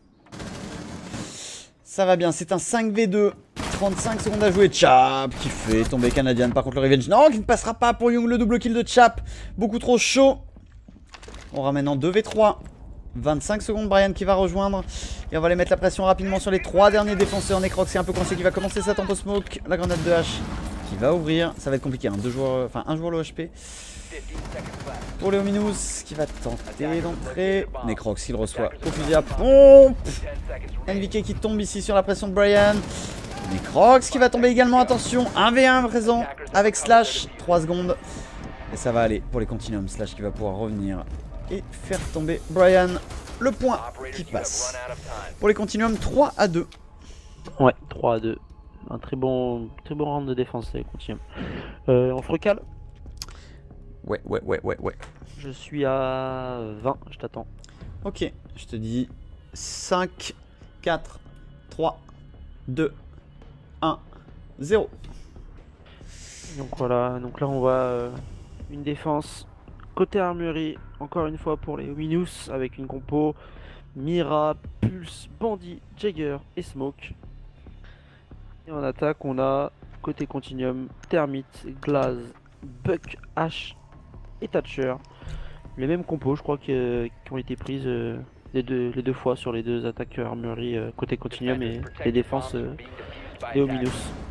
Ça va bien, c'est un 5v2. 35 secondes à jouer. Chap qui fait tomber Canadian. Par contre, le Revenge, non, qui ne passera pas pour Young. Le double kill de Chap. Beaucoup trop chaud. On ramène en 2v3. 25 secondes, Brian qui va rejoindre. Et on va aller mettre la pression rapidement sur les 3 derniers défenseurs. Necrox c'est un peu coincé qui va commencer sa tempo smoke. La grenade de H qui va ouvrir. Ça va être compliqué, hein. Un joueur le HP. Pour Léominous qui va tenter d'entrer. Necrox il reçoit au fusil à pompe. NVK qui tombe ici sur la pression de Brian. Necrox qui va tomber également, attention. 1v1 présent avec Slash. 3 secondes. Et ça va aller pour les continuums. Slash qui va pouvoir revenir et faire tomber Brian. Le point qui passe. Pour les continuums, 3-2. Ouais, 3-2. Un très bon round de défense, les continuums. On se recale. Ouais. Je suis à 20, je t'attends. Ok, je te dis 5, 4, 3, 2, 1, 0. Donc voilà, donc là on voit une défense côté armurerie, encore une fois pour les Winus, avec une compo Mira, Pulse, Bandit, Jagger et Smoke. Et en attaque on a côté Continuum, Termite, Glaze, Buck, H et Thatcher. Les mêmes compos je crois qui ont été prises les deux fois sur les deux attaques armurerie côté Continuum et les défenses des Winus.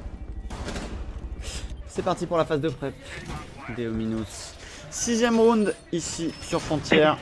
C'est parti pour la phase de prep des Ominous. 6ème round ici sur Frontière.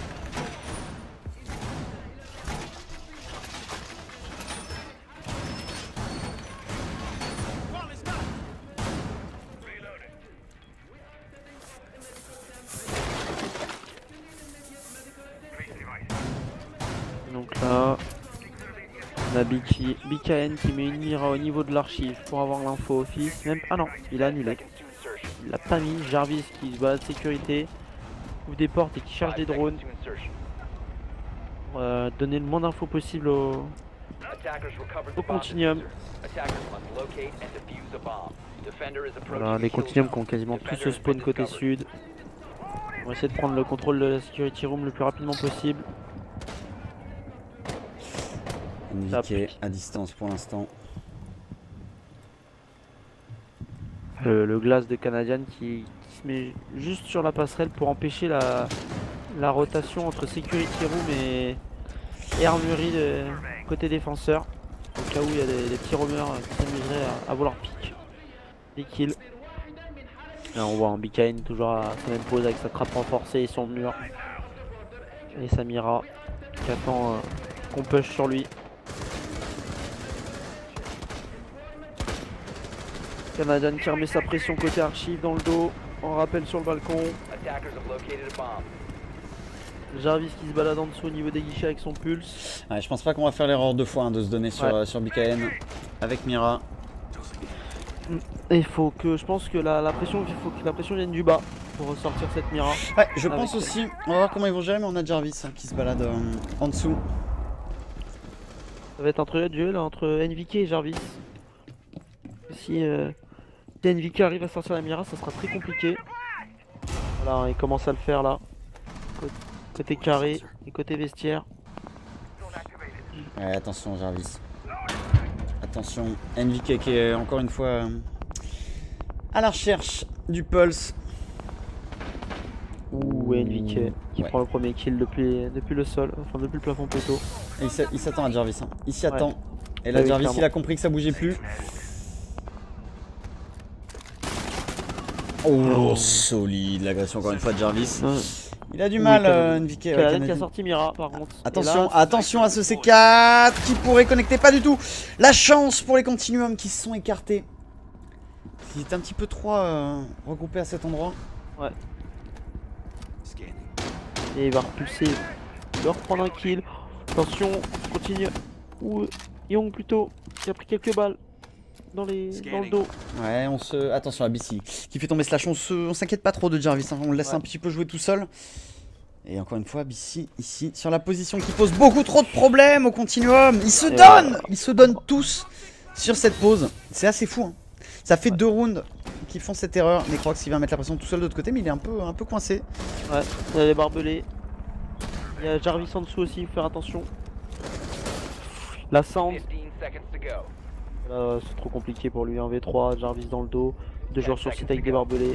Donc là, on a BKN qui met une mira au niveau de l'archive pour avoir l'info office. Même... Ah non, il a annulé. Il l'a pas mis. Jarvis qui se bat de sécurité, ouvre des portes et qui charge des drones. Pour donner le moins d'infos possible au Continuum. Voilà, les Continuums qui ont quasiment tous ce spawn côté sud. On va essayer de prendre le contrôle de la security room le plus rapidement possible. Indiqué à distance pour l'instant. Le glace de Canadian qui se met juste sur la passerelle pour empêcher la rotation entre security room et armurerie de côté défenseur. Au cas où il y a des petits roamers qui s'amuseraient à vouloir pick des kills. Là on voit un BKN toujours à sa même pose avec sa trappe renforcée et son mur. Et Samira qui attend qu'on push sur lui. Canadian qui remet sa pression côté archive dans le dos, en rappel sur le balcon. Jarvis qui se balade en dessous au niveau des guichets avec son pulse. Ouais, je pense pas qu'on va faire l'erreur deux fois de se donner sur BKN avec Mira. Et il faut que, je pense que la pression vienne du bas pour ressortir cette Mira. Ouais, je pense aussi. On va voir comment ils vont gérer, mais on a Jarvis qui se balade en dessous. Ça va être un duel entre NVK et Jarvis. Si NVK arrive à sortir la Mira, ça sera très compliqué. Voilà, il commence à le faire là. Côté carré et côté vestiaire. Ouais, attention Jarvis. Attention, NVK qui est encore une fois à la recherche du pulse. Ouh, NVK qui prend le premier kill depuis le sol, enfin depuis le plafond plutôt. Et il s'attend à Jarvis, hein. Il s'y attend. Ouais. Et là Oui, Jarvis clairement. il a compris que ça bougeait plus. Oh, solide l'agression encore une fois de Jarvis. Ouais. Il a du mal, NVK. Canadian qui a sorti Mira par contre. Attention, Et là, attention à ce C4 qui pourrait connecter, pas du tout. La chance pour les continuums qui se sont écartés. Ils étaient un petit peu trop regroupés à cet endroit. Ouais. Et il va repulser, il va reprendre un kill. Attention, continue. Ou Young plutôt, qui a pris quelques balles dans le dos. Ouais, attention à BC qui fait tomber Slash. On s'inquiète pas trop de Jarvis, hein. On le laisse un petit peu jouer tout seul. Et encore une fois, BC ici sur la position qui pose beaucoup trop de problèmes au continuum. Ils se donnent tous sur cette pause. C'est assez fou, hein. Ça fait 2 rounds qui font cette erreur. Necrox il va mettre la pression tout seul de l'autre côté, mais il est un peu coincé. Ouais, il y a les barbelés. Il y a Jarvis en dessous aussi, faut faire attention. La Sound. Là, c'est trop compliqué pour lui. 1v3, Jarvis dans le dos. 2 joueurs sur site avec des barbelés.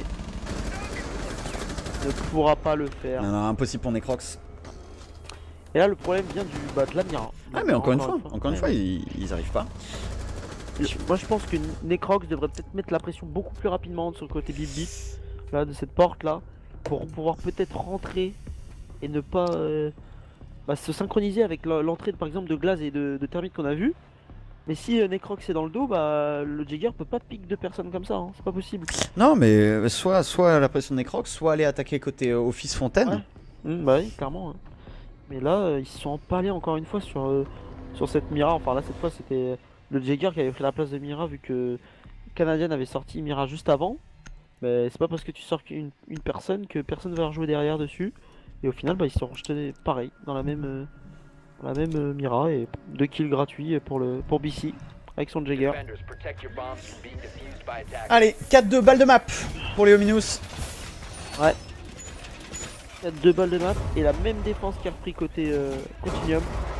Ne pourra pas le faire. Non, impossible pour Necrox. Et là, le problème vient de la Mira. Ah, mais encore une fois, ils arrivent pas. Moi, je pense que Necrox devrait peut-être mettre la pression beaucoup plus rapidement sur le côté Bip Bip, là, de cette porte là, pour pouvoir peut-être rentrer et ne pas se synchroniser avec l'entrée par exemple de Glaze et de Thermite qu'on a vu. Mais si Necrox est dans le dos, le Jagger peut pas pique 2 personnes comme ça, hein. C'est pas possible. Non, mais soit la pression de Necrox, soit aller attaquer côté Office Fontaine. Ouais. Bah oui, clairement. Hein. Mais là, ils se sont empalés encore une fois sur cette Mira. Enfin là, cette fois, c'était le Jagger qui avait pris la place de Mira vu que Canadian avait sorti Mira juste avant. Mais c'est pas parce que tu sors une personne que personne va rejouer derrière dessus. Et au final, ils se sont rejetés pareil dans la même Mira et 2 kills gratuits pour BC avec son Jagger. Allez, 4-2 balles de map pour les Ominous. Ouais. 4-2 balles de map et la même défense qui a repris côté Continuum.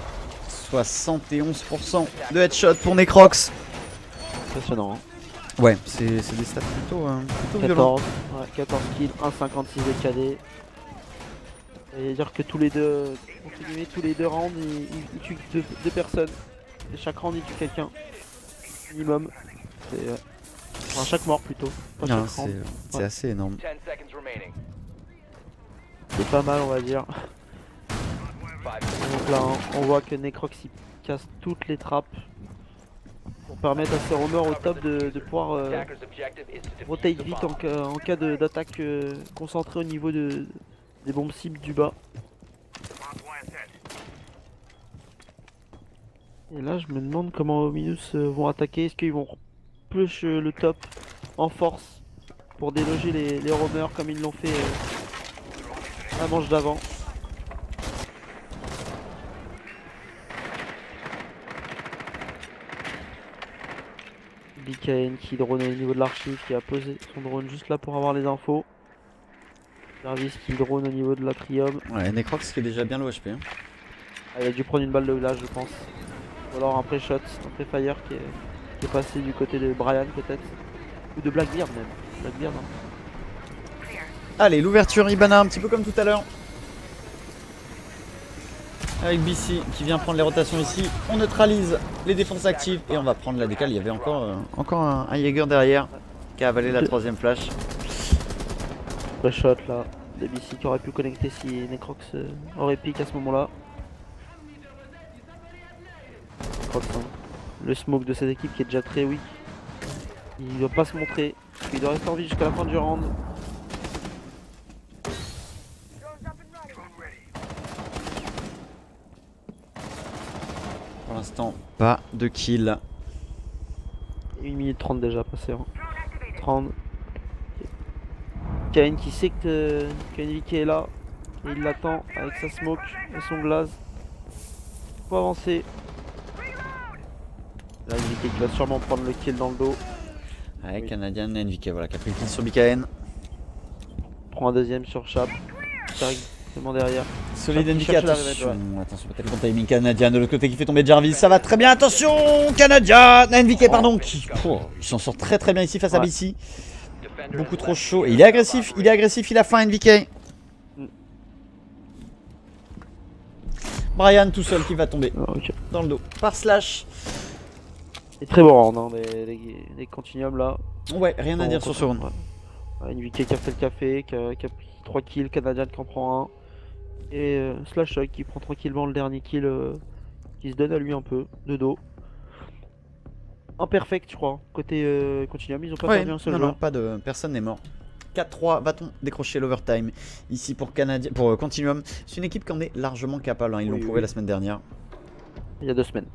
71% de headshot pour Necrox. Impressionnant. Hein. Ouais, c'est des stats plutôt 14, ouais, 14 kills, 1,56 de KD. C'est-à-dire que tous les deux rounds, il tue 2 personnes. Et chaque round, il tue quelqu'un. Minimum. Enfin, chaque mort plutôt. C'est assez énorme. C'est pas mal, on va dire. Donc là, on voit que Necrox il casse toutes les trappes. Pour permettre à ses roamers au top de pouvoir rotate vite en cas d'attaque concentrée au niveau des bombes cibles du bas. Et là je me demande comment Ominous vont attaquer. Est-ce qu'ils vont push le top en force pour déloger les roamers comme ils l'ont fait la manche d'avant. BKN qui drone au niveau de l'archive, qui a posé son drone juste là pour avoir les infos. Jarvis qui drone au niveau de l'atrium. Ouais, Necrox qui est déjà bien l'OHP. Hein. Ah, il a dû prendre une balle de glace, je pense. Ou alors un pré-shot, un pré-fire qui est passé du côté de Brian peut-être. Ou de Blackbeard même. Blackbeard, hein. Allez, l'ouverture Ibana un petit peu comme tout à l'heure. Avec BC qui vient prendre les rotations ici. On neutralise les défenses actives et on va prendre la décale. Il y avait encore un Jaeger derrière qui a avalé la 3ème flash. Pré-shot là. De BC qui aurait pu connecter si Necrox aurait pique à ce moment-là. Necrox, hein. Le smoke de cette équipe qui est déjà très weak. Il ne doit pas se montrer. Il doit rester en vie jusqu'à la fin du round. Pour l'instant, pas de kill. 1 minute 30 déjà passé. Hein. 30. Kain qui sait que NVK est là. Et il l'attend avec sa smoke et son glaze. Faut avancer. Là, NVK qui va sûrement prendre le kill dans le dos. Ouais, oui. Canadian NVK, voilà, qui a pris le kill sur BKN. Prend un deuxième sur Chap. Directement derrière. Solide NVK, attention. Attention, peut-être le bon timing Canadian de l'autre côté qui fait tomber Jarvis. Ça va très bien, attention Canadian NVK, pardon. Il s'en sort très bien ici face à BC. Beaucoup trop chaud. Et il est agressif, il a faim NVK. Brian tout seul qui va tomber dans le dos par Slash. C'est très bon round, hein, les continuums là. Ouais, rien à dire sur ce round. Ouais. NVK qui a fait le café, qui a pris 3 kills, Canadian qui en prend un. Et Slash qui prend tranquillement le dernier kill, qui se donne à lui un peu, de dos. Imperfect je crois, côté continuum, ils ont pas perdu un seul joueur. Non, personne n'est mort. 4-3, va-t-on décrocher l'overtime ici pour Continuum. C'est une équipe qui en est largement capable, hein. Ils l'ont prouvé la semaine dernière. Il y a 2 semaines.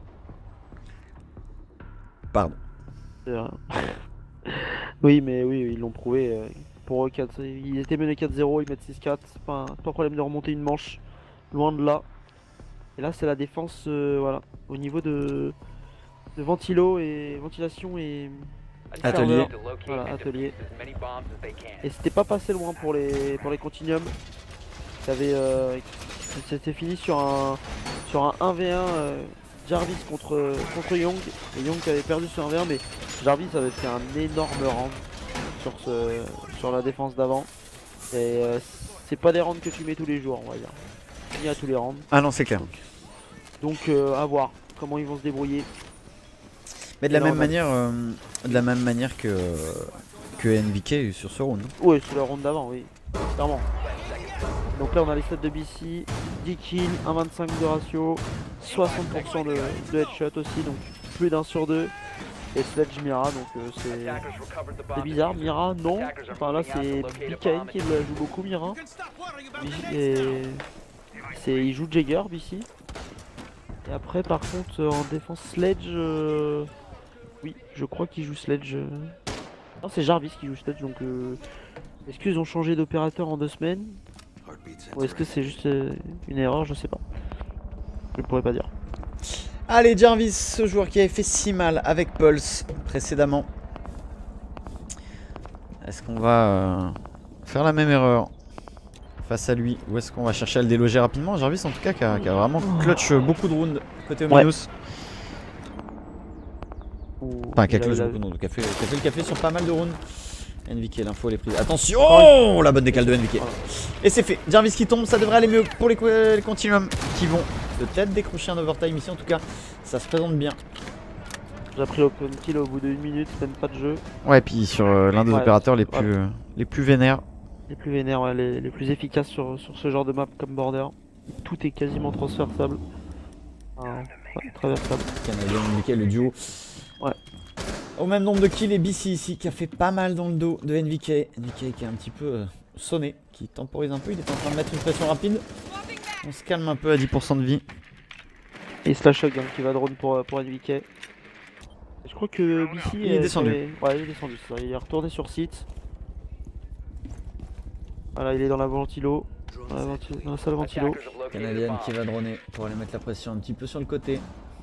Pardon. Euh, Oui, mais oui, ils l'ont prouvé. Pour eux, 4... ils étaient menés 4-0, ils mettent 6-4. C'est pas problème de remonter une manche. Loin de là. Et là, c'est la défense, voilà. Au niveau de ventilo et ventilation et Atelier. serveur. Voilà, atelier. Et c'était pas passé loin pour les continuums. C'était fini sur un 1v1 Jarvis contre Young. Et Young qui avait perdu sur 1v1, mais Jarvis avait fait un énorme round sur la défense d'avant. Et c'est pas des rounds que tu mets tous les jours, on va dire. Ni à tous les rounds. Ah non, c'est clair. Donc à voir comment ils vont se débrouiller. Mais de la même manière que NVK sur ce round. Oui, c'est le round d'avant, oui. Clairement. Donc là on a les stats de BC, 10 kills, 1,25 de ratio, 60% de headshot aussi, donc plus d'1 sur 2. Et Sledge Mira, donc c'est bizarre, Mira non, enfin là c'est BKN qui la joue beaucoup Mira. Et il joue Jagger BC. Et après par contre en défense Sledge, oui je crois qu'il joue Sledge. Non c'est Jarvis qui joue Sledge, donc est-ce qu'ils ont changé d'opérateur en 2 semaines? Ou est-ce que c'est juste une erreur, je sais pas. Je pourrais pas dire. Allez, Jarvis, ce joueur qui avait fait si mal avec Pulse précédemment. Est-ce qu'on va faire la même erreur face à lui, ou est-ce qu'on va chercher à le déloger rapidement? Jarvis en tout cas qui a vraiment clutch beaucoup de rounds côté Ominous. Enfin qui a clutch beaucoup de rounds, qui a fait le café sur pas mal de rounds. NVK, l'info elle est prise. Attention, oh, la bonne décale de NVK. Et c'est fait. Jarvis qui tombe, ça devrait aller mieux pour les continuums qui vont peut-être décrocher un overtime ici. En tout cas, ça se présente bien. J'ai pris open kill au bout de 1 minute, même pas de jeu. Ouais, puis sur l'un des opérateurs les plus vénères. Les plus vénères, ouais, les plus efficaces sur ce genre de map comme Border. Tout est quasiment transversable. Traversable. Canadien, NVK, le duo. Ouais. Au même nombre de kills et BC ici qui a fait pas mal dans le dos de NVK. NVK qui est un petit peu sonné, qui temporise un peu, il est en train de mettre une pression rapide. On se calme un peu à 10% de vie. Et Slash Hog qui va drone pour NVK. Je crois que BC il est descendu. Ouais, il est descendu, ça. Il est retourné sur site. Voilà, il est dans la ventilo. Dans la salle ventilo. Canadienne qui va droner pour aller mettre la pression un petit peu sur le côté.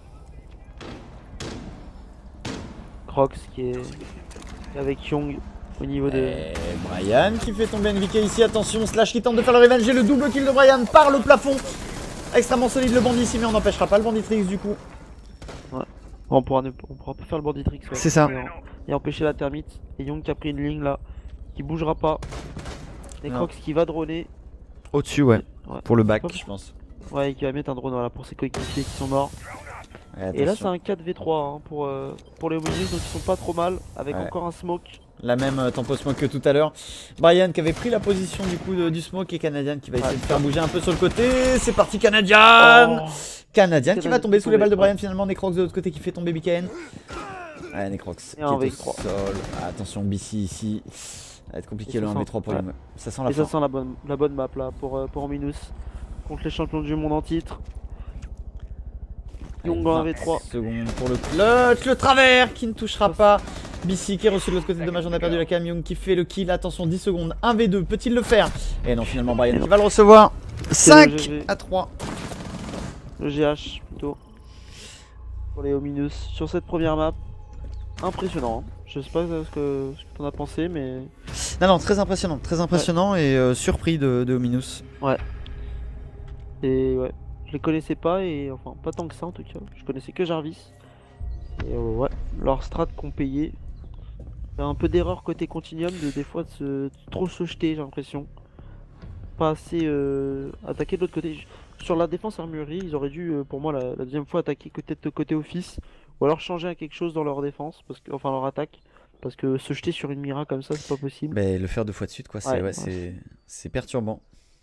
Crocs qui est avec Young au niveau des... Et Brian qui fait tomber NVK ici, attention, Slash qui tente de faire le revenge et le double kill de Brian par le plafond. Extrêmement solide le bandit ici, mais on n'empêchera pas le banditrix du coup. Ouais. On pourra pas faire le banditrix. Ouais. C'est ça. Et empêcher la termite. Et Young qui a pris une ligne là, qui bougera pas. Et Crocs qui va droner. Au-dessus, ouais. Pour le back, je pense. Ouais, et qui va mettre un drone voilà, pour ses coéquipiers qui sont morts. Et là c'est un 4v3 hein, pour les Ominous, donc ils sont pas trop mal avec encore un smoke. La même tempo smoke que tout à l'heure. Brian qui avait pris la position du coup du smoke et Canadian qui va essayer de faire bouger un peu sur le côté. C'est parti Canadian. Canadian qui va tomber sous les balles de Brian finalement. Necrox de l'autre côté qui fait tomber BKN. Ouais, Necrox qui est au sol. Attention BC ici. Ça va être compliqué le 1v3 pour lui. Ça sent la fin. Ça sent la bonne map là pour Ominous contre les champions du monde en titre. Young en 1v3. Seconde pour le clutch, le travers qui ne touchera pas. BC qui est reçu de l'autre côté, dommage on a perdu la cam. Young qui fait le kill, attention 10 secondes, 1v2, peut-il le faire? Et non finalement Brian qui va le recevoir. 5-3. Le GH plutôt. Pour les Ominous sur cette première map. Impressionnant, hein. Je sais pas ce que t'en as pensé mais... Non très impressionnant et surpris de Ominous. Ouais. Et ouais. Je les connaissais pas et enfin pas tant que ça en tout cas. Je connaissais que Jarvis. Et ouais, leur strat qu'on payait. Il y a un peu d'erreur côté Continuum de des fois de trop se jeter, j'ai l'impression. Pas assez attaquer de l'autre côté. Sur la défense armurerie, ils auraient dû pour moi la deuxième fois attaquer peut-être côté office. Ou alors changer à quelque chose dans leur défense, enfin leur attaque. Parce que se jeter sur une Mira comme ça, c'est pas possible. Mais le faire 2 fois de suite quoi, c'est perturbant.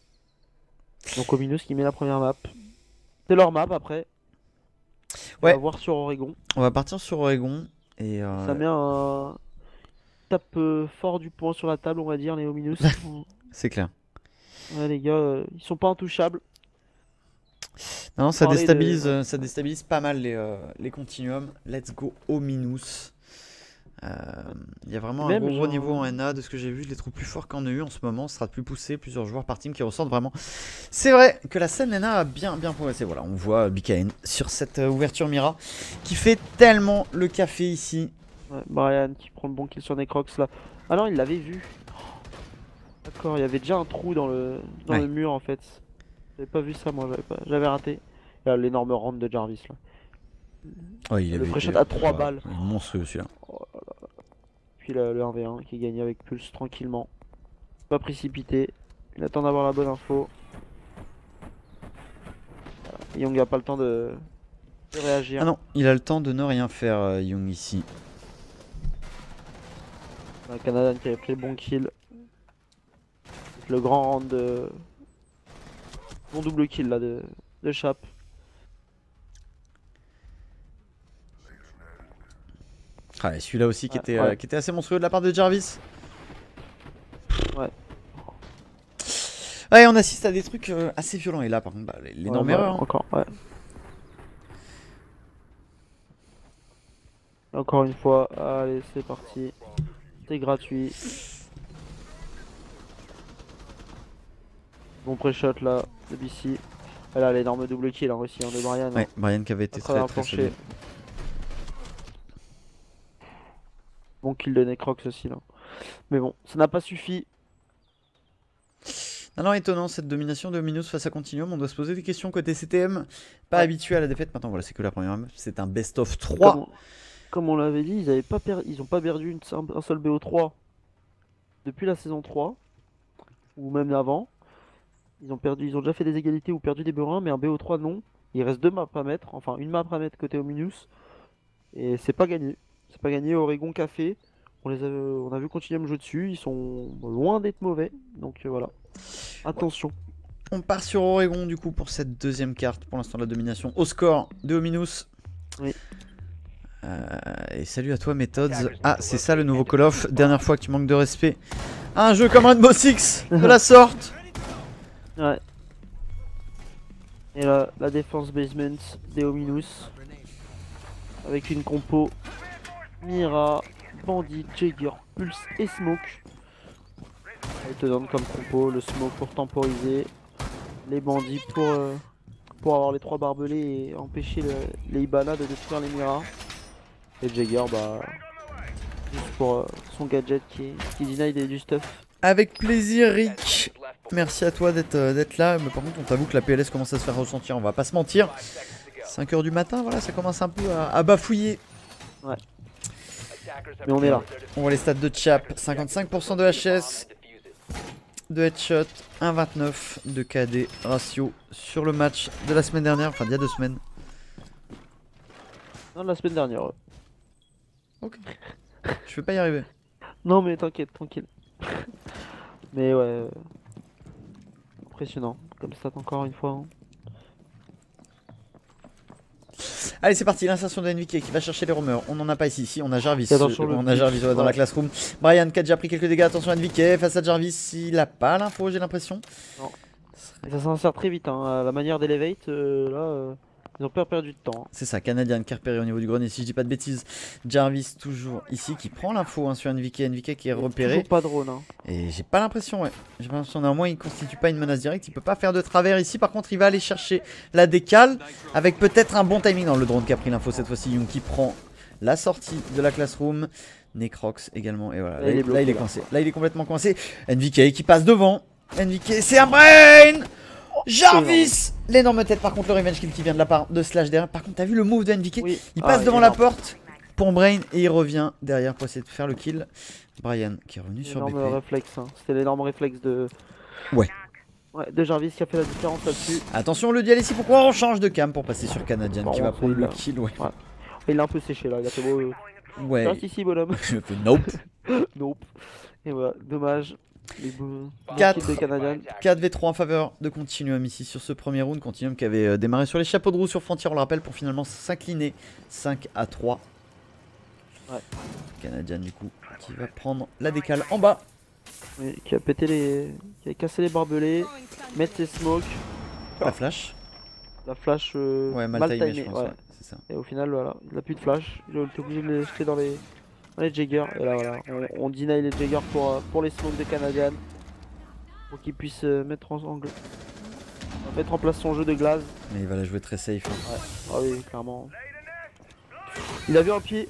Donc Ominous qui met la première map. C'est leur map après. On va voir sur Oregon. On va partir sur Oregon et ça met un tape fort du poing sur la table, on va dire, les Ominous. C'est clair. Ouais les gars, ils sont pas intouchables. Non, ça parler déstabilise pas mal les continuums. Let's go au Minus. Il y a vraiment Même un gros genre- niveau en NA de ce que j'ai vu. Je les trouve plus forts qu'en EU en ce moment. Ce sera plus poussé, plusieurs joueurs par team qui ressortent vraiment. C'est vrai que la scène NA a bien progressé. Voilà, on voit BKN sur cette ouverture Mira qui fait tellement le café ici. Ouais, Brian qui prend le bon kill sur Necrox là. Ah non, il l'avait vu. D'accord, il y avait déjà un trou dans le Ouais. mur en fait. J'avais pas vu ça moi, j'avais raté. Et là, l'énorme round de Jarvis là. Oh, il Le avait pré-shot été- à 3 balles. Il est monstrueux celui-là. Puis le 1v1 qui est gagné avec Pulse tranquillement. Pas précipité. Il attend d'avoir la bonne info. Voilà. Young a pas le temps de réagir. Ah non, il a le temps de ne rien faire, Young ici. Un Canadien qui avait pris le bon kill. Le grand round de. Bon double kill là de Chap. Ah, et celui-là aussi qui Ouais. était assez monstrueux de la part de Jarvis. Ouais. Ouais, on assiste à des trucs assez violents. Et là, par contre, l'énorme Ouais, erreur. Hein. Encore, ouais. Encore une fois, allez, c'est parti. C'est gratuit. Bon pré-shot là, de BC. Et là, l'énorme double kill hein, aussi hein, de Brian. Ouais, Brian qui avait été À travers très le plancher. solide. Bon kill de Necrox aussi là. Mais bon, ça n'a pas suffi. Non, étonnant cette domination de Minus face à Continuum. On doit se poser des questions côté CTM. Pas Ouais. habitué à la défaite. Maintenant, voilà, c'est que la première map. C'est un best of 3. Comme on l'avait dit, ils ont pas perdu un seul BO3 depuis la saison 3. Ou même avant. Ils ont déjà fait des égalités ou perdu des BO1, mais un BO3 non. Il reste 2 maps à mettre, enfin une map à mettre côté Ominous. Et c'est pas gagné. C'est pas gagné. Oregon Café, on a vu Continuum jouer dessus. Ils sont loin d'être mauvais. Donc voilà. Attention. On part sur Oregon du coup pour cette deuxième carte. Pour l'instant, la domination au score de Ominous. Oui. Et salut à toi, Methods. Ah, c'est ça le nouveau Call of. Dernière fois que tu manques de respect à un jeu comme Rainbow Six de la sorte. Ouais. Et là, la défense basement des Ominous. Avec une compo Mira, Bandit, Jagger, Pulse et Smoke. Elle te donne comme compo le Smoke pour temporiser, les bandits pour avoir les 3 barbelés et empêcher les Ibana de détruire les Mira. Et Jagger, bah, juste pour son gadget qui deny du stuff. Avec plaisir, Rick. Merci à toi d'être là. Mais par contre, on t'avoue que la PLS commence à se faire ressentir. On va pas se mentir. 5 h du matin, voilà, ça commence un peu à bafouiller. Ouais. Mais on est là. On voit les stats de Chap. 55% de HS, de headshot, 1,29 de KD ratio sur le match de la semaine dernière. Enfin, d'il y a 2 semaines. Non, la semaine dernière. Ouais. Ok. Je vais pas y arriver. Non, mais t'inquiète, tranquille. Mais ouais. Impressionnant. Comme stat encore une fois. Hein. Allez, c'est parti, l'insertion de NVK qui va chercher les roamers. On n'en a pas ici. Ici, on a Jarvis. Attention, On a Jarvis dans la classroom. Brian qui a déjà pris quelques dégâts. Attention à NVK face à Jarvis. Il a pas l'info, j'ai l'impression. Et ça s'insère très vite. Hein. À la manière d'Elevate, ils ont pas perdu de temps. Hein. C'est ça, Canadien qui est repéré au niveau du grenier, si je dis pas de bêtises. Jarvis toujours ici qui prend l'info hein, sur NVK. NVK qui est repéré. Toujours pas drone. Hein. Et j'ai pas l'impression, ouais. J'ai l'impression néanmoins il constitue pas une menace directe. Il peut pas faire de travers ici. Par contre, il va aller chercher la décale avec peut-être un bon timing dans le drone qui a pris l'info cette fois-ci. Young qui prend la sortie de la classroom. Necrox également. Et voilà, là, il est coincé. Là, il est complètement coincé. NVK qui passe devant. NVK, c'est un brain. Jarvis! L'énorme tête, par contre, le revenge kill qui vient de la part de Slash derrière. Par contre, t'as vu le move de NVK? Oui. Il passe devant la énorme. porte pour Brain et il revient derrière pour essayer de faire le kill. Brian qui est revenu sur Énorme BP. réflexe. Hein. C'était l'énorme réflexe de. Ouais. Ouais, de Jarvis qui a fait la différence là-dessus. Attention, le duel ici. Pourquoi on change de cam pour passer sur Canadian Bon, qui va prendre le là. kill? Ouais. Il a un peu séché là. Il a fait beau. Ouais. Reste ici, bonhomme. Je fais nope. Nope. Et voilà, dommage. Les beaux 4. kills de Canadian. 4v3 en faveur de Continuum ici sur ce premier round. Continuum qui avait démarré sur les chapeaux de roue sur Frontier, on le rappelle, pour finalement s'incliner 5-3. Ouais. Canadian du coup qui va prendre la décale en bas. Oui, qui a pété qui a cassé les barbelés. Mettre ses smokes. La flash. La flash Ouais, mal timé, je pense. Ouais, c'est ça. Et au final, voilà, il a plus de flash. Il était obligé de les jeter dans les Jaggers. Et là, voilà, on deny les Jaggers pour les smokes des Canadiens. Pour qu'il puisse mettre en place son jeu de glace. Mais il va la jouer très safe. Hein. Ouais. Ah oui, clairement. Il a vu un pied.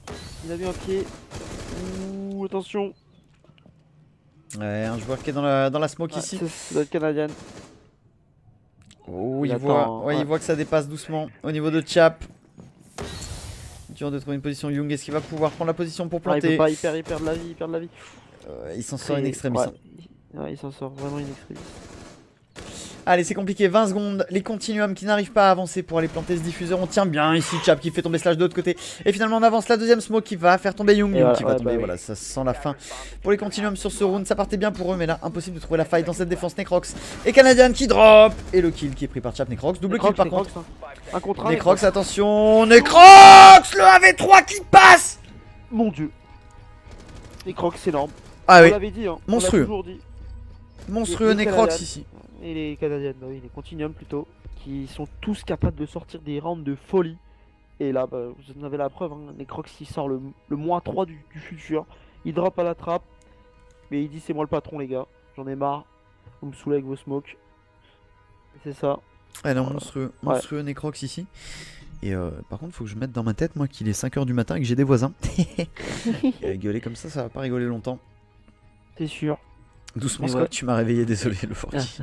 Ouh, attention. Ouais, un joueur qui est dans la smoke ici. C'est le Canadien. Oh, il voit que ça dépasse doucement au niveau de Chap. Dur de trouver une position. Young, est-ce qu'il va pouvoir prendre la position pour planter? Il peut pas, il perd de la vie. Il s'en sort in extremis. Ouais, il s'en sort vraiment in extremis. Allez, c'est compliqué, 20 secondes, les continuums qui n'arrivent pas à avancer pour aller planter ce diffuseur. On tient bien ici, Chap qui fait tomber Slash de l'autre côté. Et finalement on avance, la deuxième smoke qui va faire tomber Young, qui va tomber, voilà, ça sent la fin. Pour les continuums sur ce round, ça partait bien pour eux, mais là, impossible de trouver la faille dans cette défense. Necrox et Canadian qui drop. Et le kill qui est pris par Chap, Necrox, double kill par contre. Un contre un. Necrox, attention, Necrox, le AV3 qui passe. Mon dieu. Necrox énorme. Ah oui, on l'avait dit, hein. monstrueux. On l'a toujours dit. Monstrueux Necrox ici. Et les Canadiens, bah oui, les Continuum plutôt, qui sont tous capables de sortir des rounds de folie. Et là, bah, vous en avez la preuve, hein, Necrox qui sort le -3 du futur. Il drop à la trappe, mais il dit c'est moi le patron les gars, j'en ai marre, vous me saoulez avec vos smokes. C'est ça. Ah non, monstrueux Necrox ici. Et par contre, faut que je mette dans ma tête, moi, qu'il est 5 h du matin et que j'ai des voisins. Gueuler comme ça va pas rigoler longtemps. C'est sûr. Doucement, Scott, tu m'as réveillé, désolé, le Forti.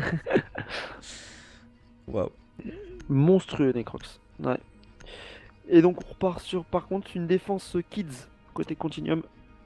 Waouh. Monstrueux, Necrox. Ouais. Et donc, on repart sur, par contre, une défense Kids, côté Continuum.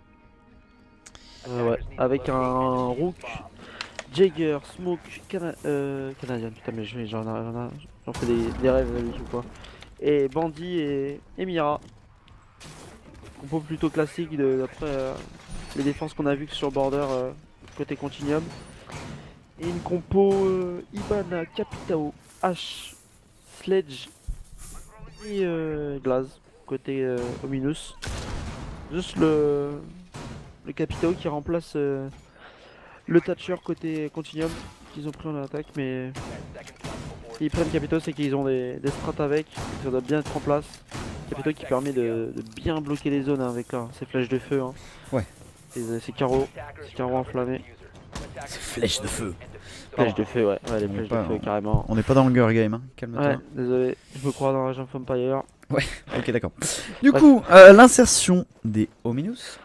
Ouais, avec un Rook, Jagger, Smoke, Canadian. Putain, mais j'en fais des rêves avec lui ou quoi. Et Bandit et Mira. Compo plutôt classique d'après les défenses qu'on a vues sur Border. Côté Continuum, et une compo Ibana, Capitao, H, Sledge et Glaze côté Ominous. Juste le Capitao qui remplace le Thatcher côté Continuum qu'ils ont pris en attaque, mais s'ils prennent Capitao c'est qu'ils ont des strats avec, ça doit bien être en place. Capitao qui permet de bien bloquer les zones hein, avec ses flèches de feu. Hein. Ouais. Ces carreaux enflammés. Ces flèches de feu. Flèches de feu, ouais, les flèches de feu carrément. On n'est pas dans le Hunger Game, hein. Calme-toi. Ouais, désolé, je me crois dans Rage of Empire. Ouais, ok, d'accord. Du coup, l'insertion des Ominous.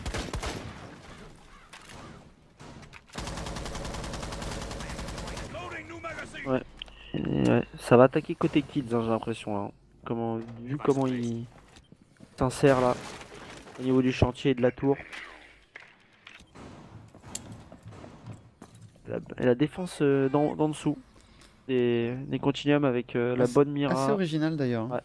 Ouais. Ouais, ça va attaquer côté Kids, hein, j'ai l'impression. Hein. Vu comment il s'insère là, au niveau du chantier et de la tour. Et la défense d'en dessous des Continuum avec la bonne Mira. Assez original d'ailleurs. Ouais.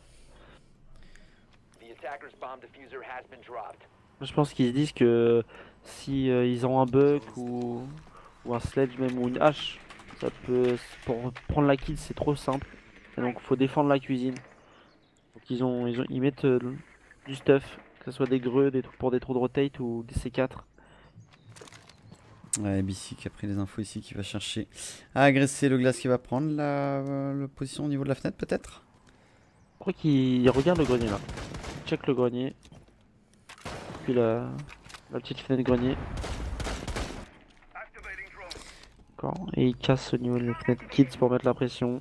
Je pense qu'ils se disent que si ils ont un buck ou un sledge même ou une hache, ça peut pour prendre la kill c'est trop simple. Et donc faut défendre la cuisine. Donc ils mettent du stuff, que ce soit des greux, pour des trous de rotate ou des C4. Ouais, BC qui a pris les infos ici, qui va chercher à agresser le glace qui va prendre la position au niveau de la fenêtre peut-être. Je crois qu'il regarde le grenier là. Il check le grenier. Puis la petite fenêtre grenier. D'accord. Et il casse au niveau de la fenêtre Kids pour mettre la pression.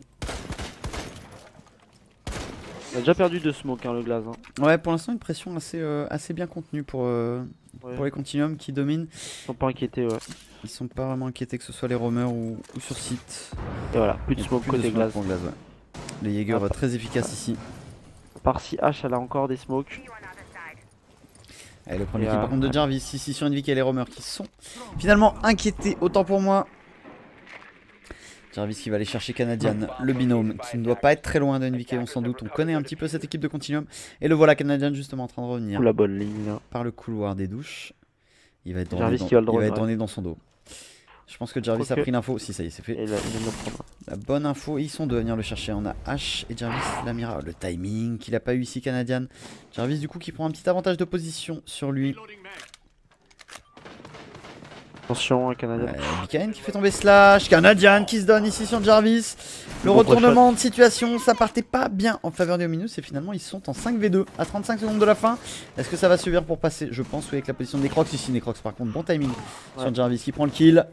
Il a déjà perdu 2 smokes hein, le glace. Hein. Ouais, pour l'instant une pression assez bien contenue pour les Continuum qui dominent. Ils sont pas inquiétés, ouais. Ils sont pas vraiment inquiétés que ce soit les roamers ou sur site. Et voilà, plus de smoke côté glace. Ouais. Les Jaeger très efficaces ici. Par-ci H elle a encore des smokes. Allez, le premier kill par contre de Jarvis ici sur NVK et les roamers qui sont finalement inquiétés, autant pour moi. Jarvis qui va aller chercher Canadian, le binôme qui ne doit pas être très loin de NVK, on s'en doute. On connaît un petit peu cette équipe de Continuum. Et le voilà Canadian justement en train de revenir. La bonne ligne là. Par le couloir des douches. Il va être droné dans son dos. Je pense que Jarvis a pris l'info. Si, ça y est, c'est fait. Et la bonne info, ils sont deux à venir le chercher. On a H et Jarvis, la Mira. Le timing qu'il a pas eu ici, Canadian. Jarvis, du coup, qui prend un petit avantage de position sur lui. Attention, un Canadien. Bikain qui fait tomber Slash, Canadian qui se donne ici sur Jarvis. Le Bon retournement de situation, ça partait pas bien en faveur des Ominous et finalement ils sont en 5v2 à 35 secondes de la fin. Est-ce que ça va suffire pour passer? Je pense oui avec la position de Necrox. Ici Necrox par contre bon timing sur Jarvis qui prend le kill.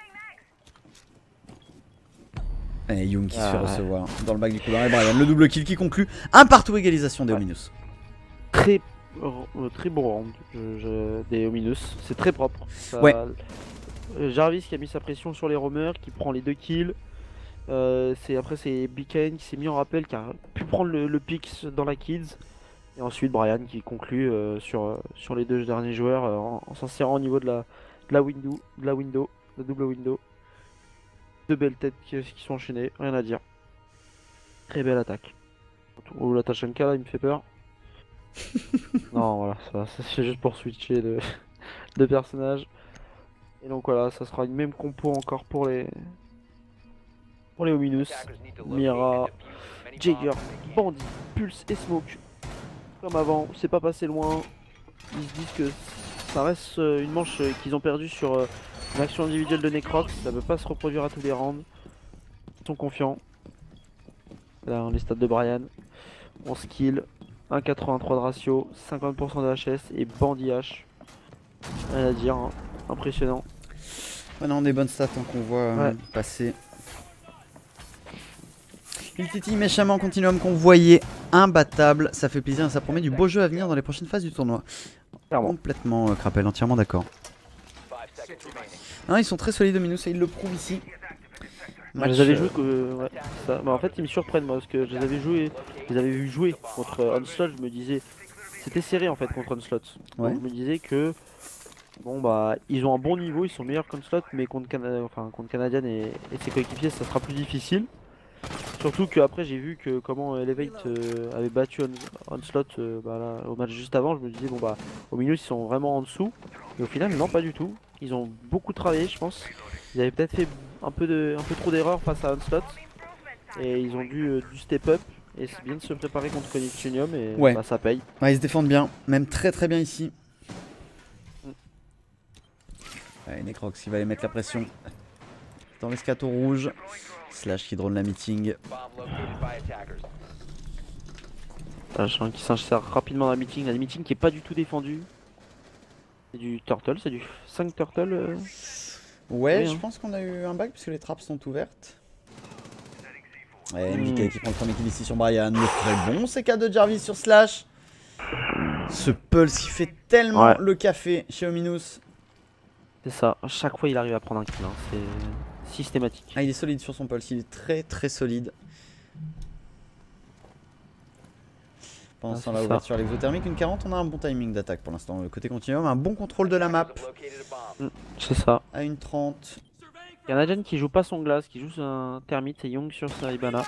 Et Young qui se fait recevoir dans le bac du coup et Brian le double kill qui conclut un partout égalisation des Ominous. Très bon round des Ominous, c'est très propre. Ça, Jarvis qui a mis sa pression sur les roamers, qui prend les 2 kills. Après c'est Bikain qui s'est mis en rappel, qui a pu prendre le pick dans la Kids. Et ensuite Brian qui conclut sur les 2 derniers joueurs en s'insérant au niveau de la double window. 2 belles têtes qui sont enchaînées, rien à dire. Très belle attaque. Oh la Tachanka là il me fait peur. Non voilà, ça c'est juste pour switcher de personnage. Et donc voilà, ça sera une même compo encore pour les Ominous. Mira, Jagger, Bandit, Pulse et Smoke. Comme avant, c'est pas passé loin. Ils se disent que ça reste une manche qu'ils ont perdue sur une action individuelle de Necrox. Ça peut pas se reproduire à tous les rounds. Ils sont confiants. Là, les stats de Brian. 11 kills, 1,83 de ratio, 50% de HS et Bandit H. Rien à dire, hein. Impressionnant. Maintenant des bonnes stats qu'on voit passer. Iltiti méchamment continuum qu'on voyait imbattable, ça fait plaisir et ça promet du beau jeu à venir dans les prochaines phases du tournoi. Clairement. Complètement Crapel, entièrement d'accord. Ils sont très solides Ominous et ils le prouvent ici. Je les avais joués en fait ils me surprennent moi parce que je les avais vu jouer contre Onslaught, je me disais c'était serré en fait contre Onslaught. Donc je me disais que bon bah ils ont un bon niveau, ils sont meilleurs qu'Onslaught, mais contre Canadian et ses coéquipiers ça sera plus difficile. Surtout que après j'ai vu que comment Elevate avait battu Onslaught là, au match juste avant, je me disais bon bah au milieu ils sont vraiment en dessous, et au final non pas du tout. Ils ont beaucoup travaillé je pense. Ils avaient peut-être fait un peu trop d'erreurs face à Onslaught et ils ont dû step up et c'est bien de se préparer contre Connectionium et bah, ça paye. Ils se défendent bien, même très très bien ici. Necrox qui va aller mettre la pression dans l'escato rouge. Slash qui drone la meeting. Slash qui s'insère rapidement dans la meeting qui est pas du tout défendue. C'est du turtle, c'est du 5 turtle. Ouais, je pense qu'on a eu un bug puisque les trappes sont ouvertes. MVK qui prend le premier kill ici sur Brian. Le très bon CK de Jarvis sur Slash. Ce Pulse il fait tellement le café chez Ominous. C'est ça, à chaque fois il arrive à prendre un kill, hein. C'est systématique. Il est solide sur son Pulse, il est très très solide. Pendant ce temps là, ouverture à l'exothermique, une 40, on a un bon timing d'attaque pour l'instant. Le côté continuum, un bon contrôle de la map. C'est ça. À une 30. Canadian qui joue pas son glace, qui joue un thermite et Young sur sa Ibana.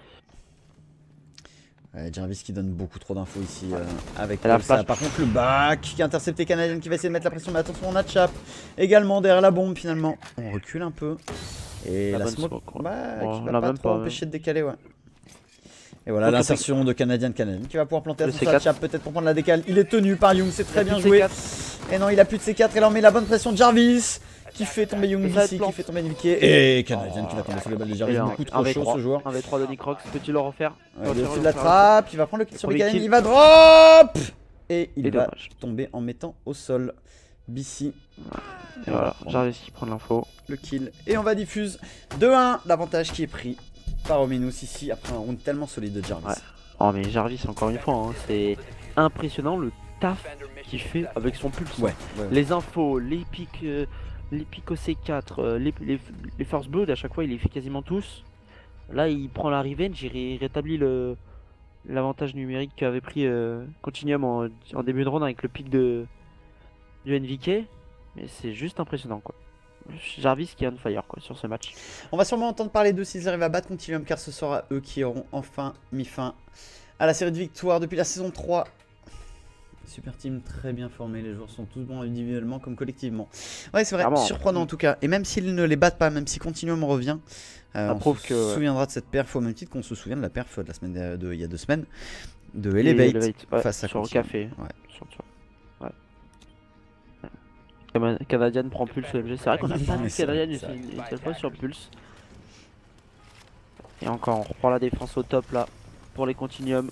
Jarvis qui donne beaucoup trop d'infos ici avec ça. Par contre le back qui a intercepté Canadian qui va essayer de mettre la pression, mais attention on a Chap également derrière la bombe finalement. On recule un peu. Et la smoke qui va pas trop empêcher de décaler Et voilà l'insertion de Canadian qui va pouvoir planter à son Chap peut-être pour prendre la décale. Il est tenu par Young, c'est très bien joué. Et non il a plus de C4 et là on met la bonne pression de Jarvis. Qui fait tomber Young ici, qui fait tomber NVK et Canadian qui va tomber sur les balles de Jarvis, beaucoup trop chaud ce joueur. 1v3 de Necrox, peux-tu le refaire? Il est au-dessus de la trappe, il va prendre le kill sur Bikain, il va drop. Et il va tomber en mettant au sol BC. Et voilà, Jarvis qui prend l'info. Le kill et on va diffuse 2-1, l'avantage qui est pris par Ominous ici après un round tellement solide de Jarvis. Oh mais Jarvis encore une fois, hein, c'est impressionnant le taf qu'il fait avec son pulse. Les infos, les pics au C4, les Force Blood, à chaque fois il les fait quasiment tous. Là il prend la revenge, il rétablit l'avantage numérique qu'avait pris Continuum en début de round avec le pic du NVK. Mais c'est juste impressionnant quoi. Jarvis qui est on fire quoi sur ce match. On va sûrement entendre parler d'eux s'ils arrivent à battre Continuum car ce sera eux qui auront enfin mis fin à la série de victoires depuis la saison 3. Super team très bien formé, les joueurs sont tous bons individuellement comme collectivement. Ouais c'est vrai, surprenant en tout cas. Et même s'ils ne les battent pas, même si Continuum revient, on se souviendra de cette perf au même titre qu'on se souvient de la perf de la semaine il y a 2 semaines de Elevate face à sur Continuum. le café. Canadian prend Pulse au MG. C'est vrai qu'on a pas Ouais, vu c'est vrai, Canadian c'est vrai. une seule fois sur Pulse. Et encore, on reprend la défense au top là pour les Continuum.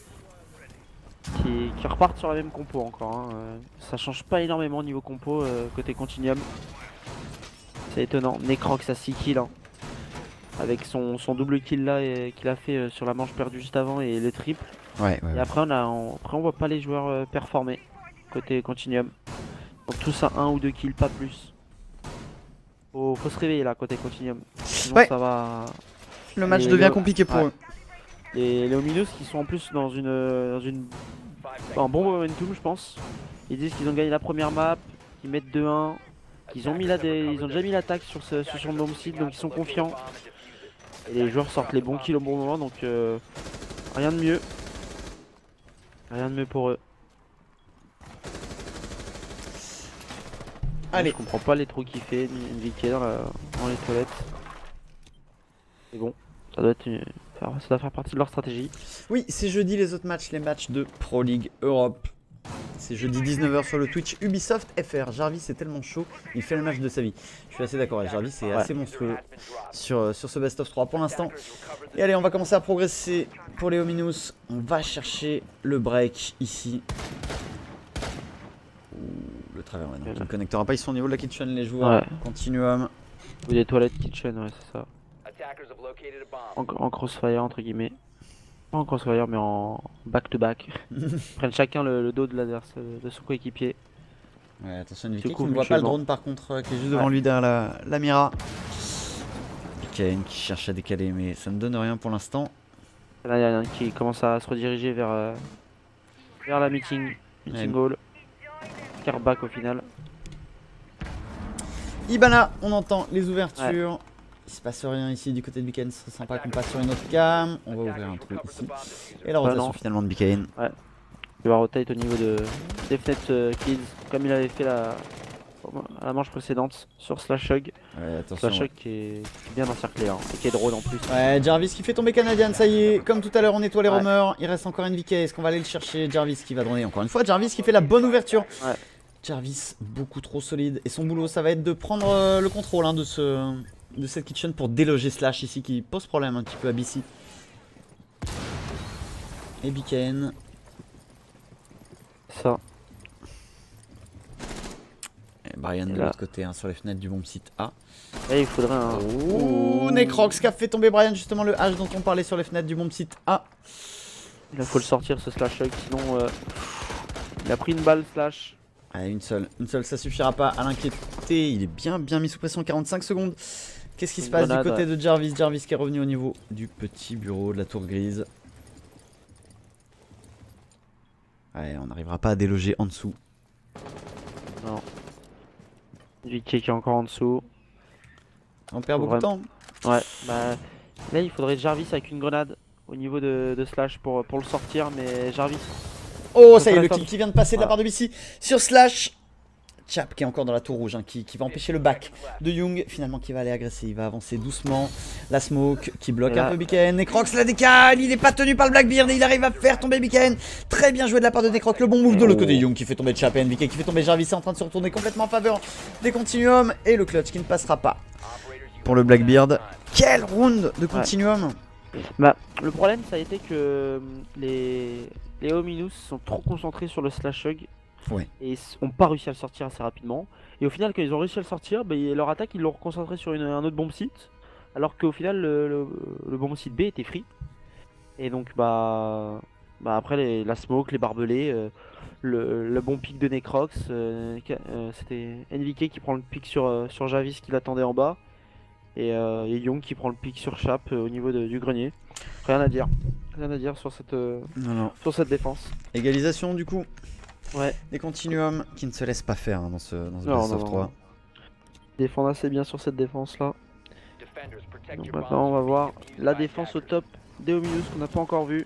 Qui repartent sur la même compo encore. Hein. Ça change pas énormément niveau compo côté Continuum. C'est étonnant. Necrox à 6 kills. Hein. Avec son double kill là qu'il a fait sur la manche perdue juste avant et le triple. Ouais, Et après on voit pas les joueurs performer côté Continuum. Donc tous à 1 ou 2 kills, pas plus. Faut se réveiller là côté Continuum. Sinon Ouais. ça va. Le match Et devient le- compliqué pour ouais. eux. Et les Ominous qui sont en plus dans un bon momentum je pense. Ils disent qu'ils ont gagné la première map, qu'ils mettent 2-1, qu'ils ont ils ont déjà mis l'attaque sur le bomb site, donc ils sont confiants. Et les joueurs sortent les bons kills au bon moment, donc rien de mieux. Rien de mieux pour eux. Allez. Je comprends pas les trous qu'il fait, NVK dans les toilettes. Mais bon, ça doit faire partie de leur stratégie. Oui, c'est jeudi les autres matchs, les matchs de Pro League Europe. C'est jeudi 19h sur le Twitch Ubisoft FR. Jarvis est tellement chaud, il fait le match de sa vie. Je suis assez d'accord avec Jarvis, c'est assez monstrueux sur ce best of 3 pour l'instant. Et allez, on va commencer à progresser pour les Ominous. On va chercher le break ici. Ouh, le travers maintenant. Il ne connectera pas, ils sont au niveau de la kitchen les joueurs. Ouais. Continuum. Ou des toilettes kitchen, ouais, c'est ça. En crossfire, entre guillemets. Pas en crossfire, mais en back-to-back. Ils prennent chacun le dos de l'adversaire, de son coéquipier. Ouais, attention, Vicky qui couvre ne voit pas le mutuellement. drone par contre, qui est juste devant lui derrière la Mira. Kane qui cherche à décaler, mais ça ne donne rien pour l'instant. Là, il y en a un qui commence à se rediriger vers la meeting hall. Carback au final. Ibana, on entend les ouvertures. Il se passe rien ici du côté de Bikain, ce serait sympa qu'on passe sur une autre cam. On va ouvrir un trou ici. Et la rotation finalement de Bikain. Il va rotate au niveau des fenêtres Kids, comme il avait fait à la manche précédente sur Slashhug. Ouais, attention. Slashhug qui est bien encerclé, hein, et qui est drone en plus. Ouais, Jarvis qui fait tomber Canadian, ça y est. Comme tout à l'heure, on nettoie les roamers. Il reste encore NVK. Est-ce qu'on va aller le chercher? Jarvis qui va droner encore une fois. Jarvis qui fait la bonne ouverture. Ouais. Jarvis beaucoup trop solide. Et son boulot, ça va être de prendre le contrôle hein, de cette kitchen pour déloger Slash ici qui pose problème un petit peu à BC. Et Bikain. Ça. Et Brian de l'autre côté hein, sur les fenêtres du bomb site A. Et il faudrait un. Oh, Necrox qui a fait tomber Brian, justement le H dont on parlait sur les fenêtres du bomb site A. Il faut le sortir ce Slashhug, sinon il a pris une balle Slash. Allez, une seule, ça suffira pas à l'inquiéter. Il est bien mis sous pression, 45 secondes. Qu'est-ce qui se passe du côté de Jarvis? Jarvis qui est revenu au niveau du petit bureau de la tour grise. Ouais, on n'arrivera pas à déloger en dessous. Non. Vicky qui est encore en dessous. On perd beaucoup de temps. Ouais, bah là il faudrait Jarvis avec une grenade au niveau de Slash pour le sortir, mais Jarvis. Oh, ça y est, le kill qui vient de passer de la part de BC sur Slash. Chap qui est encore dans la tour rouge, hein, qui va empêcher le back de Young, finalement qui va aller agresser, il va avancer doucement. La smoke qui bloque un peu Bikain. Necrox la décale, il n'est pas tenu par le Blackbeard et il arrive à faire tomber Bikain. Très bien joué de la part de Necrox, le bon move de l'autre côté. Young qui fait tomber Chap et NVK qui fait tomber Jarvis, est en train de se retourner complètement en faveur des Continuum. Et le clutch qui ne passera pas pour le Blackbeard. Quel round de Continuum. Bah, le problème ça a été que les Ominous sont trop concentrés sur le Slashhug. Ouais. Et ont pas réussi à le sortir assez rapidement. Et au final, quand ils ont réussi à le sortir, bah, leur attaque ils l'ont reconcentré sur un autre bomb site. Alors qu'au final, le bomb site B était free. Et donc, bah après, la smoke, les barbelés, le bon pic de Necrox, c'était NVK qui prend le pic sur Jarvis qui l'attendait en bas. Et Young qui prend le pic sur Chap au niveau du grenier. Rien à dire. Rien à dire sur cette défense. Égalisation du coup. Ouais. Des Continuum qui ne se laissent pas faire hein, dans ce best of 3. Défendre assez bien sur cette défense là. Donc maintenant on va voir la défense au top des Ominous qu'on n'a pas encore vu.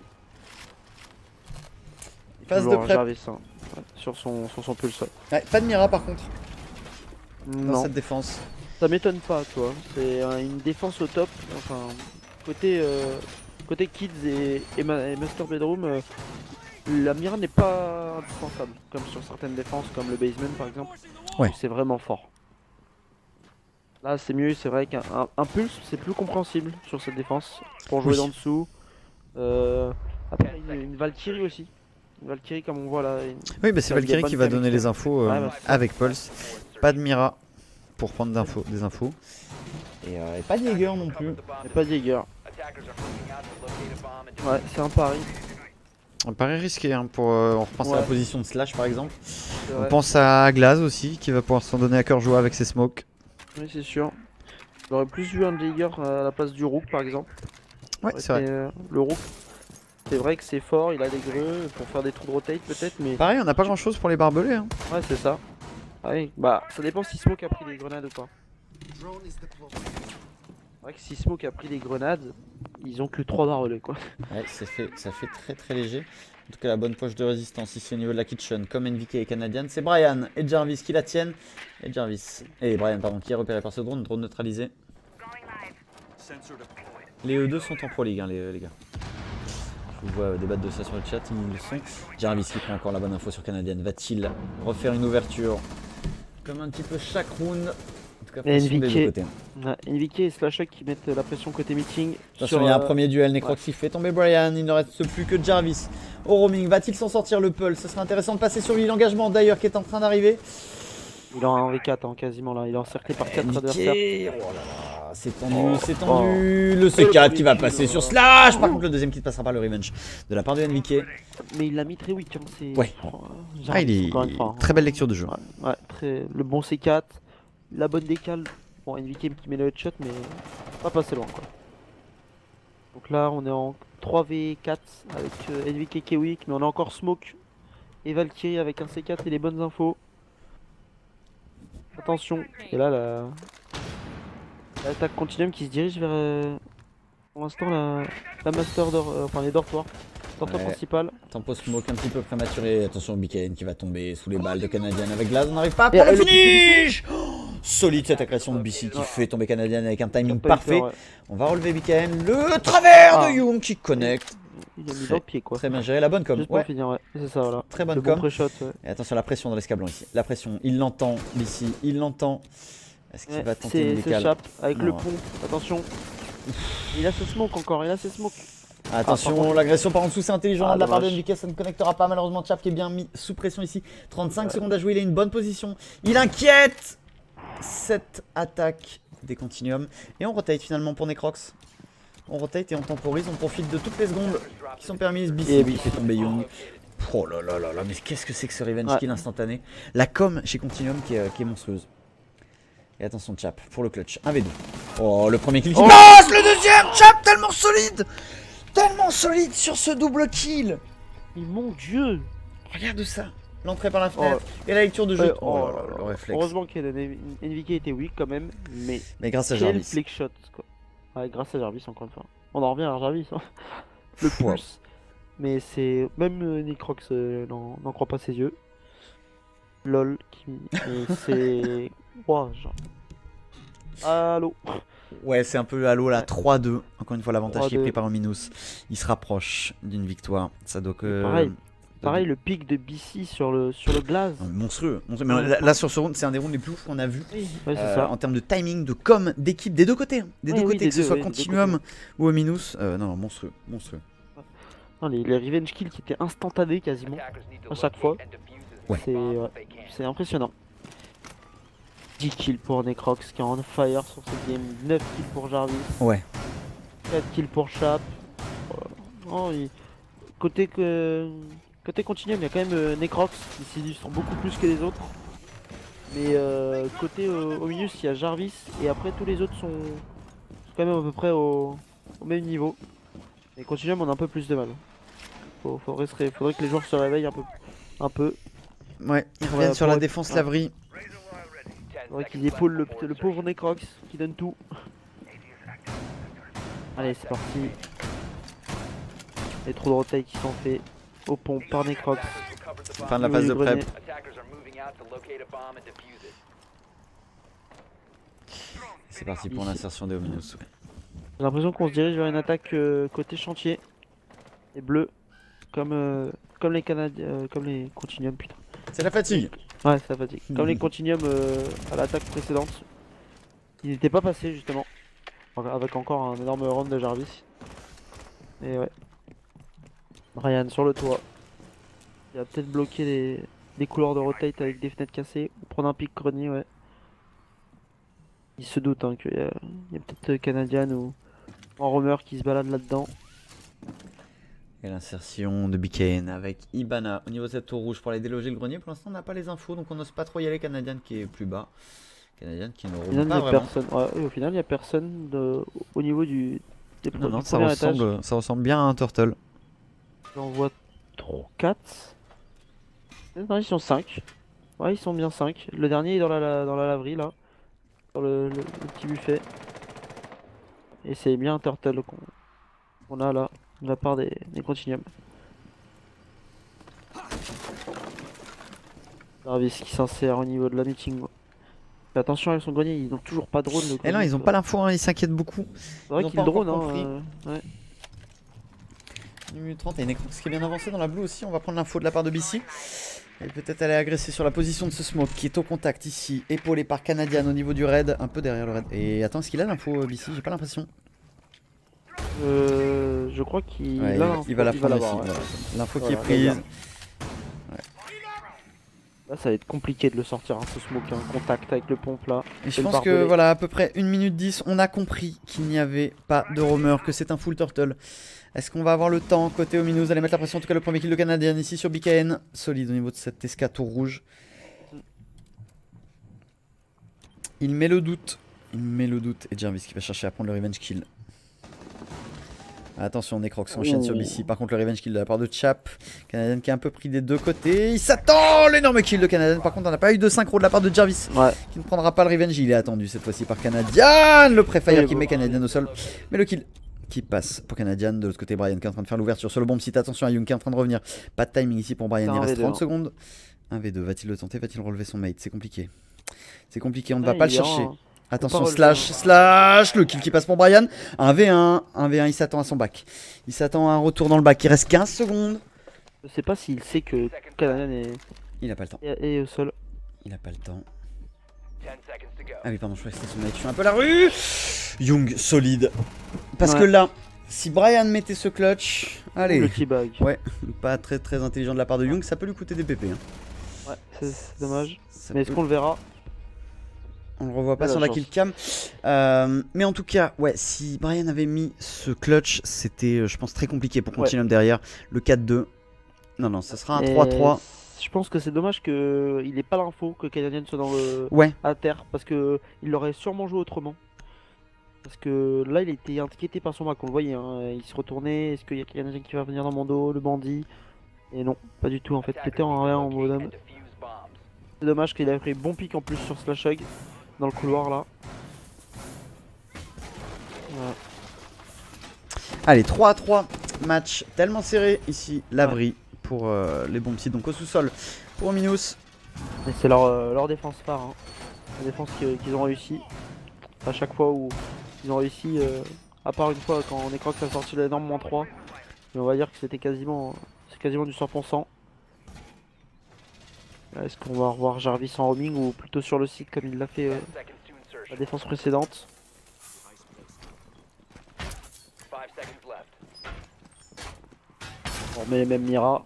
Phase de prep. Jarvis, hein, sur son pulse. Ouais, pas de Mira par contre dans Non. cette défense. Ça m'étonne pas toi. C'est une défense au top. Enfin côté Kids et Master Bedroom. La Mira n'est pas indispensable, comme sur certaines défenses, comme le basement par exemple. Ouais. C'est vraiment fort. Là c'est mieux, c'est vrai qu'un pulse c'est plus compréhensible sur cette défense pour jouer Oui. en dessous. Après une Valkyrie aussi. Une Valkyrie comme on voit là. Oui, bah c'est Ça, il y a Valkyrie bonne qui va donner les connexion. infos Ouais, bah, c'est ça. avec Pulse. Pas de Mira pour prendre des infos. Et pas de Jäger non plus. Et pas de Jäger. Ouais, c'est un pari. On paraît risqué hein, pour on repense à la Ouais. position de Slash par exemple. C'est On vrai. pense à Glaze aussi qui va pouvoir s'en donner à cœur joie avec ses smokes. Oui, c'est sûr. J'aurais plus vu un Jäger à la place du Rook par exemple. Ouais, c'est vrai. Le Rook, c'est vrai que c'est fort, il a des greux pour faire des trous de rotate peut-être, mais Pareil, on n'a pas grand chose pour les barbelés. Hein. ouais, c'est ça. Ah oui, bah ça dépend si Smoke a pris des grenades ou pas. C'est vrai que si Smoke a pris des grenades, ils ont que 3 barbelés quoi. Ouais, ça fait très très léger. En tout cas, la bonne poche de résistance ici au niveau de la kitchen, comme NVK et Canadian, c'est Brian et Jarvis qui la tiennent. Et Brian, pardon, qui est repéré par ce drone neutralisé. Les E2 sont en Pro League, hein, les gars. Je vous vois débattre de ça sur le chat, ils le sont. Jarvis qui prend encore la bonne info sur Canadian. Va-t-il refaire une ouverture comme un petit peu chaque round? En tout cas, pression des deux côtés. Ouais, NVK et Slashok qui mettent la pression côté meeting. Attention, il y a un premier duel, Necrox qui fait tomber Brian, il ne reste plus que Jarvis au roaming. Va-t-il s'en sortir le Pulse? Ce serait intéressant de passer sur lui, l'engagement d'ailleurs qui est en train d'arriver. Il est en V4 hein, quasiment là, il est encerclé par 4 adversaires. Oh là là, c'est tendu, c'est tendu. Le C4 qui va passer sur Slash. Par contre, le deuxième qui passera par le revenge de la part de NVK. Mais il l'a mis très weak, hein, c'est. Ouais. Ah, il est encore une fois, hein. très belle lecture de jeu. Ouais, très... le bon C4, la bonne décale. Bon, NVK qui met le headshot, mais pas passer loin quoi. Donc là, on est en 3v4 avec NVK qui est weak, mais on a encore Smoke et Valkyrie avec un C4 et les bonnes infos. Attention, et là l'attaque Continuum qui se dirige vers pour l'instant la master enfin les dortoirs. Dortoir Ouais. principal. Tempo smoke un petit peu prématuré. Attention, BKN qui va tomber sous les balles de Canadian avec Glaze. On n'arrive pas pour Et le le finish. Solide cette agression de BC qui fait tomber Canadian avec un timing parfait. On va relever BKN. Le travers de Young qui connecte. Il a mis dans le pied quoi. Très bien géré, la bonne com. Juste pour finir, ouais. C'est ça voilà. Très bonne Le bon com. pré-shot, ouais. Et attention, la pression dans l'escablon ici. La pression, il l'entend ici, il l'entend. Est-ce qu'il va tenter une C'est décale? s'échappe avec Non. le pont. Attention. Il a ses smokes encore, il a ses smokes. Attention, par contre- l'agression par en dessous, c'est intelligent de la part de dommage. NVK, ça ne connectera pas malheureusement. Chap qui est bien mis sous pression ici. 35 secondes à jouer, il a une bonne position. Il inquiète cette attaque des Continuum. Et on rotate finalement pour Necrox. On rotate et on temporise, on profite de toutes les secondes qui sont permises. Et BC qui BC. fait tomber Young. Oh là là là là, mais qu'est-ce que c'est que ce revenge Ouais. kill instantané. La com chez Continuum qui est monstrueuse. Et attention Chap pour le clutch, 1v2. Oh, le premier kill qui passe, le deuxième Chap tellement solide. Tellement solide sur ce double kill. Mais mon dieu. Regarde ça. L'entrée par la fenêtre et la lecture de jeu. Ouais, Oh là là, le réflexe. Heureusement que NVK était weak quand même, mais Mais grâce à quel Jarvis. flick shot quoi. Ouais, grâce à Jarvis encore une fois. On en revient à Jarvis. Hein. Le Wow. pulse. Mais c'est. Même Necrox n'en croit pas ses yeux. LOL. Mais c'est. Wow, genre. Allô. Ouais, c'est un peu Halo là, 3-2. Encore une fois, l'avantage qui est 3-2. pris par Ominous. Il se rapproche d'une victoire. Ça doit que. Pareil, le pic de BC sur le glace. Monstrueux. Mais là, sur ce round, c'est un des rounds les plus ouf qu'on a vu. Oui, ouais, c'est ça. En termes de timing, de com, d'équipe, des deux côtés. Hein. Des Oui, deux oui, côtés, des que ce deux, soit ouais, des deux Continuum ou Ominous. Non, monstrueux. Monstrueux. Non, les revenge kills qui étaient instantanés quasiment à chaque fois. Ouais. C'est impressionnant. 10 kills pour Necrox qui est en fire sur cette game. 9 kills pour Jarvis. Ouais. 4 kills pour Chap. Oh, côté Continuum, il y a quand même Necrox qui s'illustre beaucoup plus que les autres. Mais côté Ominous, il y a Jarvis et après tous les autres sont quand même à peu près au même niveau. Et Continuum, on a un peu plus de mal. Faudrait que les joueurs se réveillent un peu. Ouais, ils reviennent sur la défense ouais. laverie. Faudrait qu'ils épaulent le pauvre Necrox qui donne tout. Allez, c'est parti. Les trous de rotate qui sont faits au pont par Necrox. Fin de la phase de prep. C'est parti pour Ici. l'insertion des Ominous. Ouais. J'ai l'impression qu'on se dirige vers une attaque côté chantier. Et bleu. Comme les Canadiens. Comme les Continuum, putain. C'est la fatigue. Ouais, ça fatigue. Comme les continuums à l'attaque précédente, ils n'étaient pas passés justement. Avec encore un énorme round de Jarvis. Et ouais. Brian sur le toit. Il va peut-être bloquer les couloirs de rotate avec des fenêtres cassées. Ou prendre un pic grenier, ouais. Il se doute hein, qu'il y a peut-être Canadian ou un roamer qui se balade là-dedans. Et l'insertion de BKN avec Ibana au niveau de cette tour rouge pour aller déloger le grenier. Pour l'instant, on n'a pas les infos, donc on n'ose pas trop y aller. Canadian qui est plus bas. Canadian qui ne roule pas vraiment. Ouais, et au final, il n'y a personne au niveau des Non, du ça premier étage. ressemble bien à un turtle. J'en vois 3, 4. Non, ils sont 5. Ouais, ils sont bien 5. Le dernier est dans la laverie là. Dans le petit buffet. Et c'est bien un turtle qu'on a là, de la part des continuums. Jarvis qui s'insère au niveau de la meeting. Fais attention avec son grenier, ils n'ont toujours pas de drone. Et non, ils ont pas l'info, hein, ils s'inquiètent beaucoup. C'est vrai ils ont qu'ils pas drone, encore hein. Ouais. Minute 30 et Necrox qui est bien avancé dans la blue aussi. On va prendre l'info de la part de BC. Et peut-être aller agresser sur la position de ce smoke qui est au contact ici, épaulé par Canadian au niveau du raid, un peu derrière le raid. Et attends, est-ce qu'il a l'info BC? J'ai pas l'impression. Je crois qu'il Ouais, il va la prendre ici. Voilà. L'info qui est prise. Là, ça va être compliqué de le sortir, hein, ce smoke, hein, contact avec le pompe là. Et je pense que voilà, à peu près 1 minute 10, on a compris qu'il n'y avait pas de roamer, que c'est un full turtle. Est-ce qu'on va avoir le temps côté Ominous d'aller mettre la pression? En tout cas, le premier kill de Canadien ici sur BKN. Solide au niveau de cette SK tour rouge. Il met le doute. Il met le doute. Et Jarvis qui va chercher à prendre le revenge kill. Attention, Necrox enchaîne sur BC. Par contre, le revenge kill de la part de Chap. Canadian qui a un peu pris des deux côtés. Il s'attend! L'énorme kill de Canadian. Par contre, on n'a pas eu de synchro de la part de Jarvis. Ouais. Qui ne prendra pas le revenge. Il est attendu cette fois-ci par Canadian. Le pré-fire qui met Canadian au sol. Mais le kill qui passe pour Canadian. De l'autre côté, Brian qui est en train de faire l'ouverture sur le bomb site. Attention à Young qui est en train de revenir. Pas de timing ici pour Brian. Il reste 30 secondes. Un V2. Va-t-il le tenter? Va-t-il relever son mate? C'est compliqué. C'est compliqué. On ne va pas le chercher. Attention, slash, le kill qui passe pour Brian. Un V1, il s'attend à son back. Il s'attend à un retour dans le back. Il reste 15 secondes. Je sais pas s'il sait que Canadian Il a pas le temps. est au sol. Il a pas le temps. Ah oui, pardon, je crois que c'était son mate. Je suis un peu à la rue. Young, solide. Parce que là, si Brian mettait ce clutch. Allez. Le T-bag. Ouais, pas très intelligent de la part de Young. Ça peut lui coûter des PP. Hein. Ouais, c'est dommage. Mais est-ce qu'on le verra? On le revoit pas sur la kill cam. Mais en tout cas, ouais, si Brian avait mis ce clutch, c'était, je pense, très compliqué pour continuer derrière. Le 4-2. Non, ce sera un 3-3. Je pense que c'est dommage qu'il n'ait pas l'info que Canadian soit dans le à terre. Parce qu'il l'aurait sûrement joué autrement. Parce que là, il était inquiété par son bac, on le voyait. Hein. Il se retournait. Est-ce qu'il y a Canadian qui va venir dans mon dos, le bandit? Et non, pas du tout en fait. Il était en rien en bonhomme. C'est dommage qu'il ait pris bon pic en plus sur Slashhog. Dans le couloir là. Voilà. Allez, 3-3. Match tellement serré ici. L'abri pour les bons petits. Donc au sous-sol pour Ominous. Et c'est leur défense phare. Hein. La défense qu'ils ont réussi. À chaque fois où ils ont réussi. À part une fois quand Necrox a sorti l'énorme -3. Mais on va dire que c'était quasiment du 100%. Est-ce qu'on va revoir Jarvis en roaming ou plutôt sur le site comme il l'a fait la défense précédente? On remet les mêmes Mira.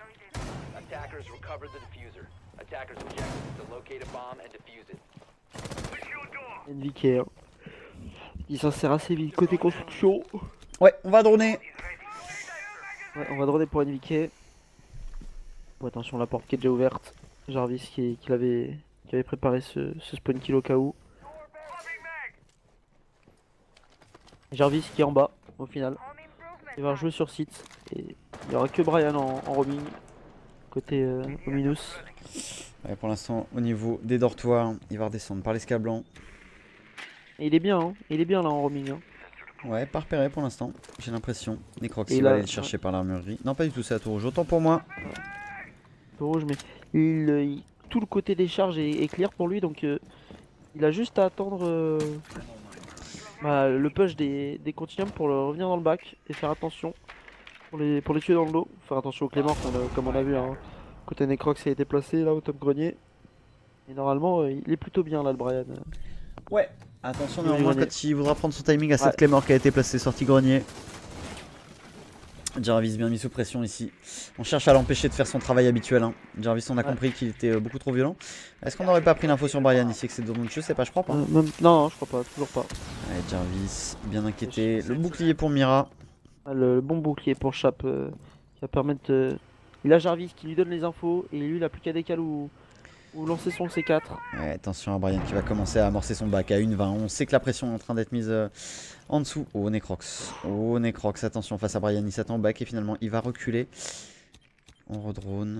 NVK hein. Il s'insère assez vite côté construction. Ouais, on va droner. Ouais, on va droner pour NVK. Bon, attention, la porte qui est déjà ouverte. Jarvis qui avait préparé ce spawn kill au cas où. Jarvis qui est en bas au final. Il va jouer sur site. Et il n'y aura que Brian en roaming. Côté Ominous. Ouais, pour l'instant, au niveau des dortoirs, il va redescendre par l'escablant. Et il est bien, hein. Il est bien là en roaming. Hein. Ouais, pas repéré pour l'instant, j'ai l'impression. Necrox il va aller le chercher par l'armurerie. Non, pas du tout, c'est à tour rouge. Autant pour moi. Tour rouge, mais tout le côté des charges est clear pour lui, donc il a juste à attendre le push des continuums pour revenir dans le bac et faire attention pour les tuer dans le dos. Faire attention au Clément, comme on a vu. Hein. Côté Necrox il a été placé là au top grenier. Et normalement, il est plutôt bien là, le Brian. Ouais. Attention Oui, néanmoins Grenier. quand il voudra prendre son timing à cette Ouais. Claymore qui a été placée sortie grenier. Jarvis bien mis sous pression ici. On cherche à l'empêcher de faire son travail habituel. Hein. Jarvis, on a compris qu'il était beaucoup trop violent. Est-ce qu'on n'aurait pas pris l'info sur Brian ici que c'est drone? Je sais pas, je crois pas. Non, non, je crois pas, toujours pas. Allez, Jarvis, bien inquiété. Le bouclier pour Mira. Ah, le bon bouclier pour Chap qui va permettre de... Il a Jarvis qui lui donne les infos et lui il a plus qu'à décaler ou lancer son C4. Ouais, attention à Brian qui va commencer à amorcer son bac à 1,20. On sait que la pression est en train d'être mise en dessous. Oh, Necrox. Oh, Necrox. Attention face à Brian. Il s'attend au bac et finalement il va reculer. On redrone.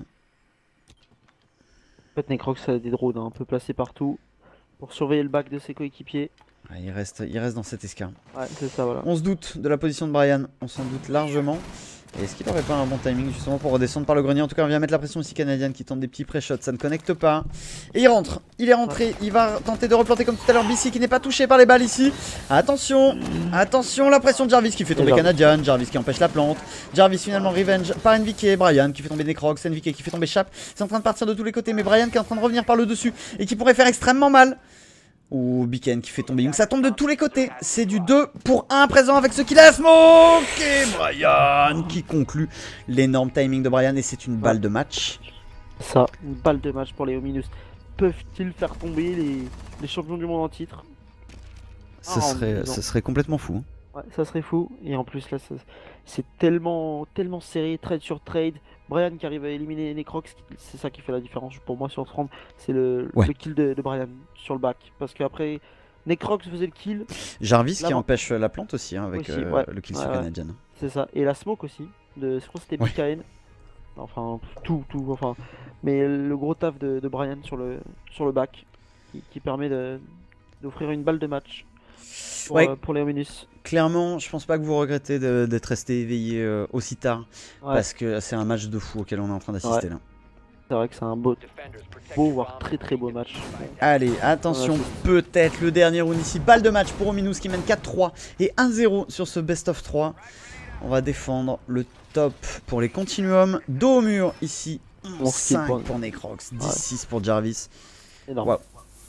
En fait, Necrox a des drones un peu placés partout pour surveiller le bac de ses coéquipiers. Ouais, il reste dans cet escarre. Ouais, c'est ça, voilà. On se doute de la position de Brian. On s'en doute largement. Et est-ce qu'il aurait pas un bon timing justement pour redescendre par le grenier? En tout cas, on vient mettre la pression ici canadienne qui tente des petits pré-shots. Ça ne connecte pas. Et il rentre. Il est rentré. Il va tenter de replanter comme tout à l'heure. BC qui n'est pas touché par les balles ici. Attention. Attention. La pression de Jarvis qui fait tomber Canadian. Jarvis qui empêche la plante. Jarvis finalement revenge par NVK. Brian qui fait tomber Necrox. NVK qui fait tomber Chap. C'est en train de partir de tous les côtés. Mais Brian qui est en train de revenir par le dessus. Et qui pourrait faire extrêmement mal. Ou Biken qui fait tomber Young. Ça tombe de tous les côtés. C'est du 2 pour 1 à présent avec ce qu'il a smoke. Et Brian qui conclut l'énorme timing de Brian. Et c'est une balle de match. Ça, une balle de match pour les Ominous. Peuvent-ils faire tomber les champions du monde en titre? Ce serait complètement fou. Ouais, ça serait fou. Et en plus, là, c'est tellement serré, trade sur trade. Brian qui arrive à éliminer Necrox, c'est ça qui fait la différence pour moi sur 30. C'est le kill de Brian sur le back. Parce qu'après, Necrox faisait le kill. Jarvis qui empêche la plante aussi, hein, avec aussi, le kill sur Canadian. C'est ça. Et la smoke aussi. Je crois que c'était BKN. Enfin, tout. Enfin, mais le gros taf de Brian sur le back qui permet d'offrir une balle de match pour les Ominous. Clairement, je pense pas que vous regrettez d'être resté éveillé aussi tard. Parce que c'est un match de fou auquel on est en train d'assister là. C'est vrai que c'est un beau, voire très beau match. Allez, attention, peut-être le dernier round ici. Balle de match pour Ominous qui mène 4-3 et 1-0 sur ce best of 3. On va défendre le top pour les continuums. Dos au mur ici. 5 pour Necrox, 10-6 pour Jarvis. Énorme.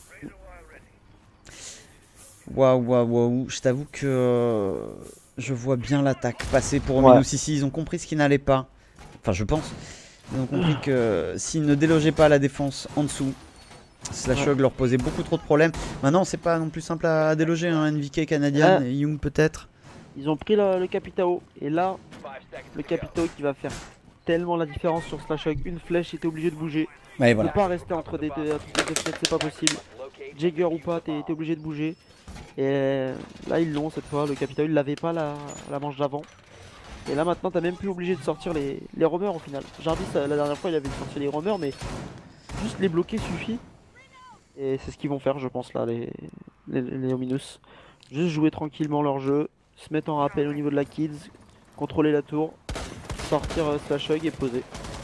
Waouh. Je t'avoue que je vois bien l'attaque passer pour Ominous ici. Ils ont compris ce qui n'allait pas. Enfin, je pense. Ils ont compris que s'ils ne délogeaient pas la défense en dessous, Slashog leur posait beaucoup trop de problèmes. Maintenant, c'est pas non plus simple à déloger. Hein. NVK, Canadian et Young peut-être. Ils ont pris le Capitao. Et là, le Capitao qui va faire tellement la différence sur Slashog. Une flèche, était obligé de bouger. Ouais, voilà. Ne pas rester entre des flèches, c'est pas possible. Jagger ou pas, t'es obligé de bouger. Et là, ils l'ont cette fois. Le Capitao, il l'avait pas la manche d'avant. Et là maintenant t'as même plus obligé de sortir les roamers au final. Jarvis la dernière fois il avait sorti les roamers mais juste les bloquer suffit. Et c'est ce qu'ils vont faire je pense là les Ominous. Juste jouer tranquillement leur jeu, se mettre en rappel au niveau de la kids, contrôler la tour, sortir Slashog et poser.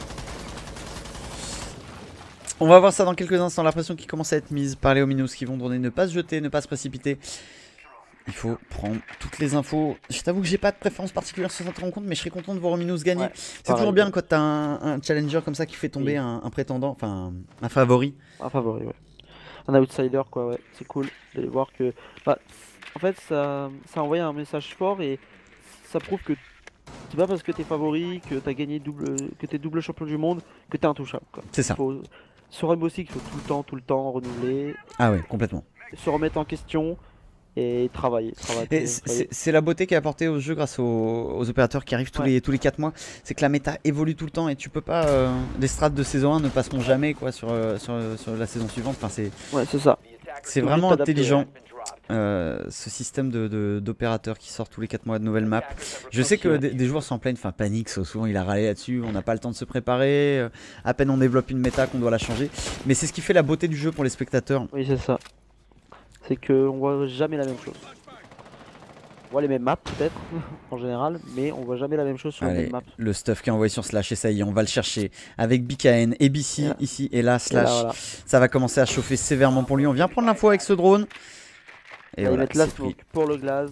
On va voir ça dans quelques instants, la pression qui commence à être mise par les Ominous qui vont donner ne pas se jeter, ne pas se précipiter. Il faut prendre toutes les infos. Je t'avoue que j'ai pas de préférence particulière sur cette rencontre, mais je serais content de voir Ominous gagner. C'est toujours bien quand t'as un challenger comme ça qui fait tomber un prétendant, enfin un favori. Un favori, ouais. Un outsider, quoi, ouais. C'est cool de voir que. Bah, en fait, ça envoie un message fort et ça prouve que c'est pas parce que t'es favori, que t'as gagné que t'es double champion du monde, que t'es intouchable, quoi. C'est ça. Sur Rainbow Six, il faut tout le temps renouveler. Ah ouais, complètement. Se remettre en question. Et travailler. C'est la beauté qui est apportée au jeu grâce aux opérateurs qui arrivent tous les 4 mois. C'est que la méta évolue tout le temps et tu peux pas. Les strats de saison 1 ne passeront jamais quoi, sur la saison suivante. Enfin, c'est ça. C'est vraiment intelligent ce système d'opérateurs qui sort tous les 4 mois de nouvelles maps. Je sais que des joueurs s'en plaignent. Enfin, Panix, souvent il a râlé là-dessus. On n'a pas le temps de se préparer. À peine on développe une méta qu'on doit la changer. Mais c'est ce qui fait la beauté du jeu pour les spectateurs. Oui, c'est ça. C'est qu'on voit jamais la même chose. On voit les mêmes maps peut-être en général, mais on voit jamais la même chose sur les mêmes maps. Le stuff qui est envoyé sur Slash et ça y est, on va le chercher avec BKN et BC ici et là Slash. Et là, voilà. Ça va commencer à chauffer sévèrement pour lui. On vient prendre l'info avec ce drone. Et on va mettre la smoke pour le glace.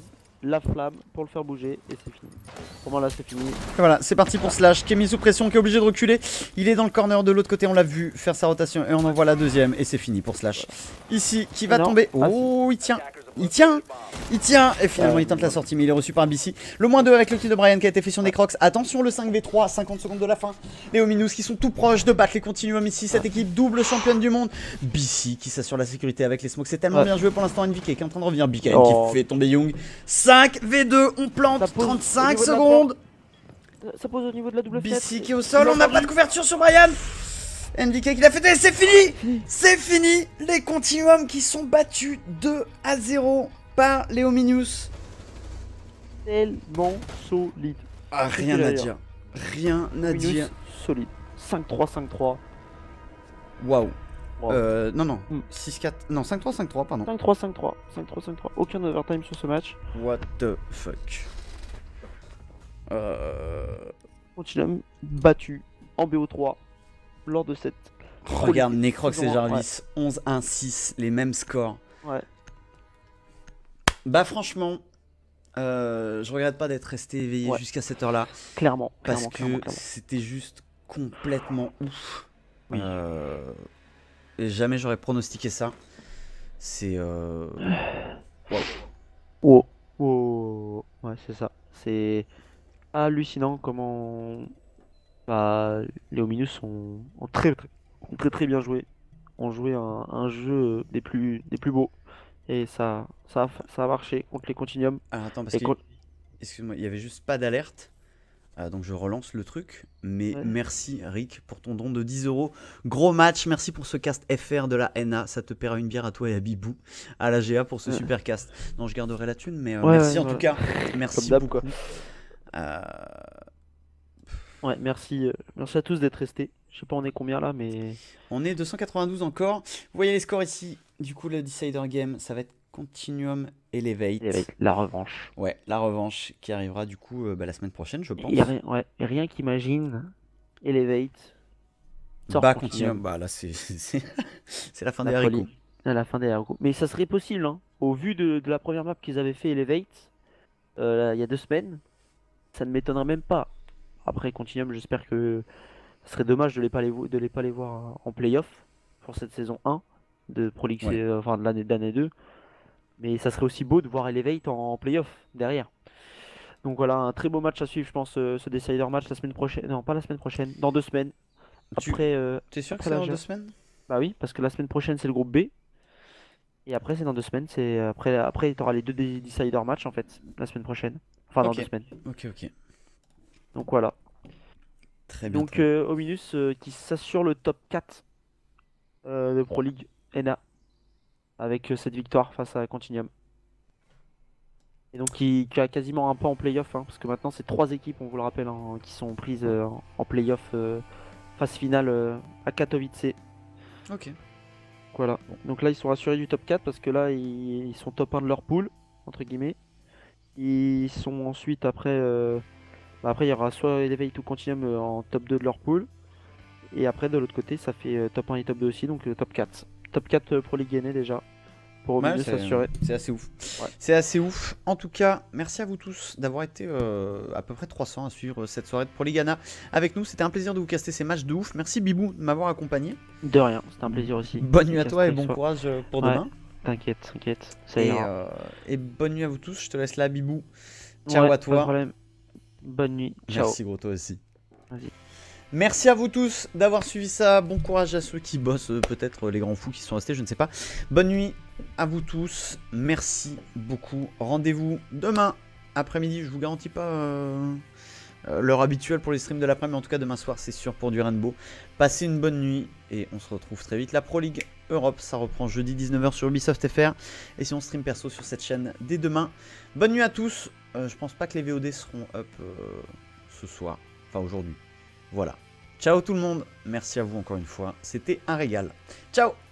la flamme pour le faire bouger et c'est fini. Pour moi là c'est fini. Et voilà, c'est parti pour Slash qui est mis sous pression, qui est obligé de reculer. Il est dans le corner de l'autre côté, on l'a vu faire sa rotation et on envoie la deuxième et c'est fini pour Slash. Ici, qui va tomber. Oh, il tient. Il tient, et finalement il tente la sortie, mais il est reçu par BC. Le -2 avec le kill de Brian qui a été fait sur Necrox. Attention, le 5v3, 50 secondes de la fin. Les Hominous qui sont tout proches de battre les Continuum ici. Cette équipe double championne du monde. BC qui s'assure la sécurité avec les smokes. C'est tellement bien joué pour l'instant. NVK qui est en train de revenir. BKN qui fait tomber Young. 5v2, on plante 35 secondes. Ça pose au niveau de la double fenêtre. BC qui est au sol, on n'a pas de couverture sur Brian. NVK qui l'a fait, c'est fini. C'est fini. Les Continuums qui sont battus 2-0 par les Hominous. Tellement solide. Ah, rien à dire. Rien à dire. Solide. 5-3, 5-3. Waouh. Non. 6-4. Non, 5-3, 5-3, pardon. 5-3, 5-3. 5-3, 5-3. Aucun overtime sur ce match. What the fuck. Continuum battu en BO3 lors de cette. Regarde, Necrox et Jarvis, 11-1-6, les mêmes scores. Ouais. Bah franchement, je regrette pas d'être resté éveillé jusqu'à cette heure-là. Clairement. Parce que c'était juste complètement ouf. Oui. Et jamais j'aurais pronostiqué ça. C'est... Wow. Ouais, c'est ça. C'est hallucinant comment les Hominous ont très bien joué. Ont joué un jeu des plus beaux. Et ça a marché contre les Continuum. Alors attends, parce que... Excuse-moi, il y avait juste pas d'alerte. Donc je relance le truc. Mais merci Rick pour ton don de 10 €. Gros match, merci pour ce cast FR de la NA. Ça te paiera une bière à toi et à Bibou, à la GA pour ce super cast. Non, je garderai la thune, mais merci en tout cas. Merci beaucoup. Ouais, merci à tous d'être restés. Je sais pas on est combien là, mais... On est 292 encore. Vous voyez les scores ici. Du coup, le Decider Game, ça va être Continuum Elevate. La revanche. Ouais, la revanche qui arrivera du coup la semaine prochaine, je pense. Et rien qu'imagine Elevate. Bah Continuum, bah là c'est la fin des haricots. La fin des haricots. Mais ça serait possible, hein. Au vu de la première map qu'ils avaient fait Elevate, il y a 2 semaines, ça ne m'étonnerait même pas. Après Continuum, j'espère que ce serait dommage de les pas les voir en playoff pour cette saison 1 de Pro League, enfin de l'année 2. Mais ça serait aussi beau de voir Elevate en playoff derrière. Donc voilà, un très beau match à suivre, je pense, ce Decider match la semaine prochaine. Non, pas la semaine prochaine, dans 2 semaines. Après, t'es sûr que c'est dans 2 semaines? Bah oui, parce que la semaine prochaine c'est le groupe B. Et après c'est dans 2 semaines. Après tu auras les 2 Decider match en fait, la semaine prochaine. Enfin dans 2 semaines. Ok. Donc voilà. Très bien. Donc Hominous qui s'assure le top 4 de Pro League NA avec cette victoire face à Continuum. Et donc qui a quasiment un pas en playoff, hein, parce que maintenant c'est 3 équipes, on vous le rappelle, hein, qui sont prises en playoff phase finale à Katowice. Ok. Voilà. Donc là ils sont assurés du top 4 parce que là ils sont top 1 de leur pool, entre guillemets. Ils sont ensuite après il y aura soit Elevate ou Continuum en top 2 de leur pool. Et après de l'autre côté ça fait top 1 et top 2 aussi, donc top 4. Top 4 Pro League NA déjà. Pour s'assurer. C'est assez ouf. Ouais. C'est assez ouf. En tout cas, merci à vous tous d'avoir été à peu près 300 à suivre cette soirée de Pro League NA avec nous. C'était un plaisir de vous caster ces matchs de ouf. Merci Bibou de m'avoir accompagné. De rien, c'était un plaisir aussi. Bonne nuit à toi et bon courage pour demain. T'inquiète, ça ira. Et bonne nuit à vous tous. Je te laisse là, Bibou. Ciao à toi. Pas de problème. Bonne nuit. Ciao. Merci gros, toi aussi. Vas-y. Merci à vous tous d'avoir suivi ça. Bon courage à ceux qui bossent, peut-être les grands fous qui sont restés, je ne sais pas. Bonne nuit à vous tous. Merci beaucoup. Rendez-vous demain après-midi. Je vous garantis pas l'heure habituelle pour les streams de l'après-midi, mais en tout cas demain soir, c'est sûr, pour du Rainbow. Passez une bonne nuit et on se retrouve très vite. La Pro League Europe, ça reprend jeudi 19 h sur Ubisoft FR. Et si on stream perso sur cette chaîne dès demain. Bonne nuit à tous. Je pense pas que les VOD seront up ce soir. Enfin aujourd'hui. Voilà. Ciao tout le monde. Merci à vous encore une fois. C'était un régal. Ciao.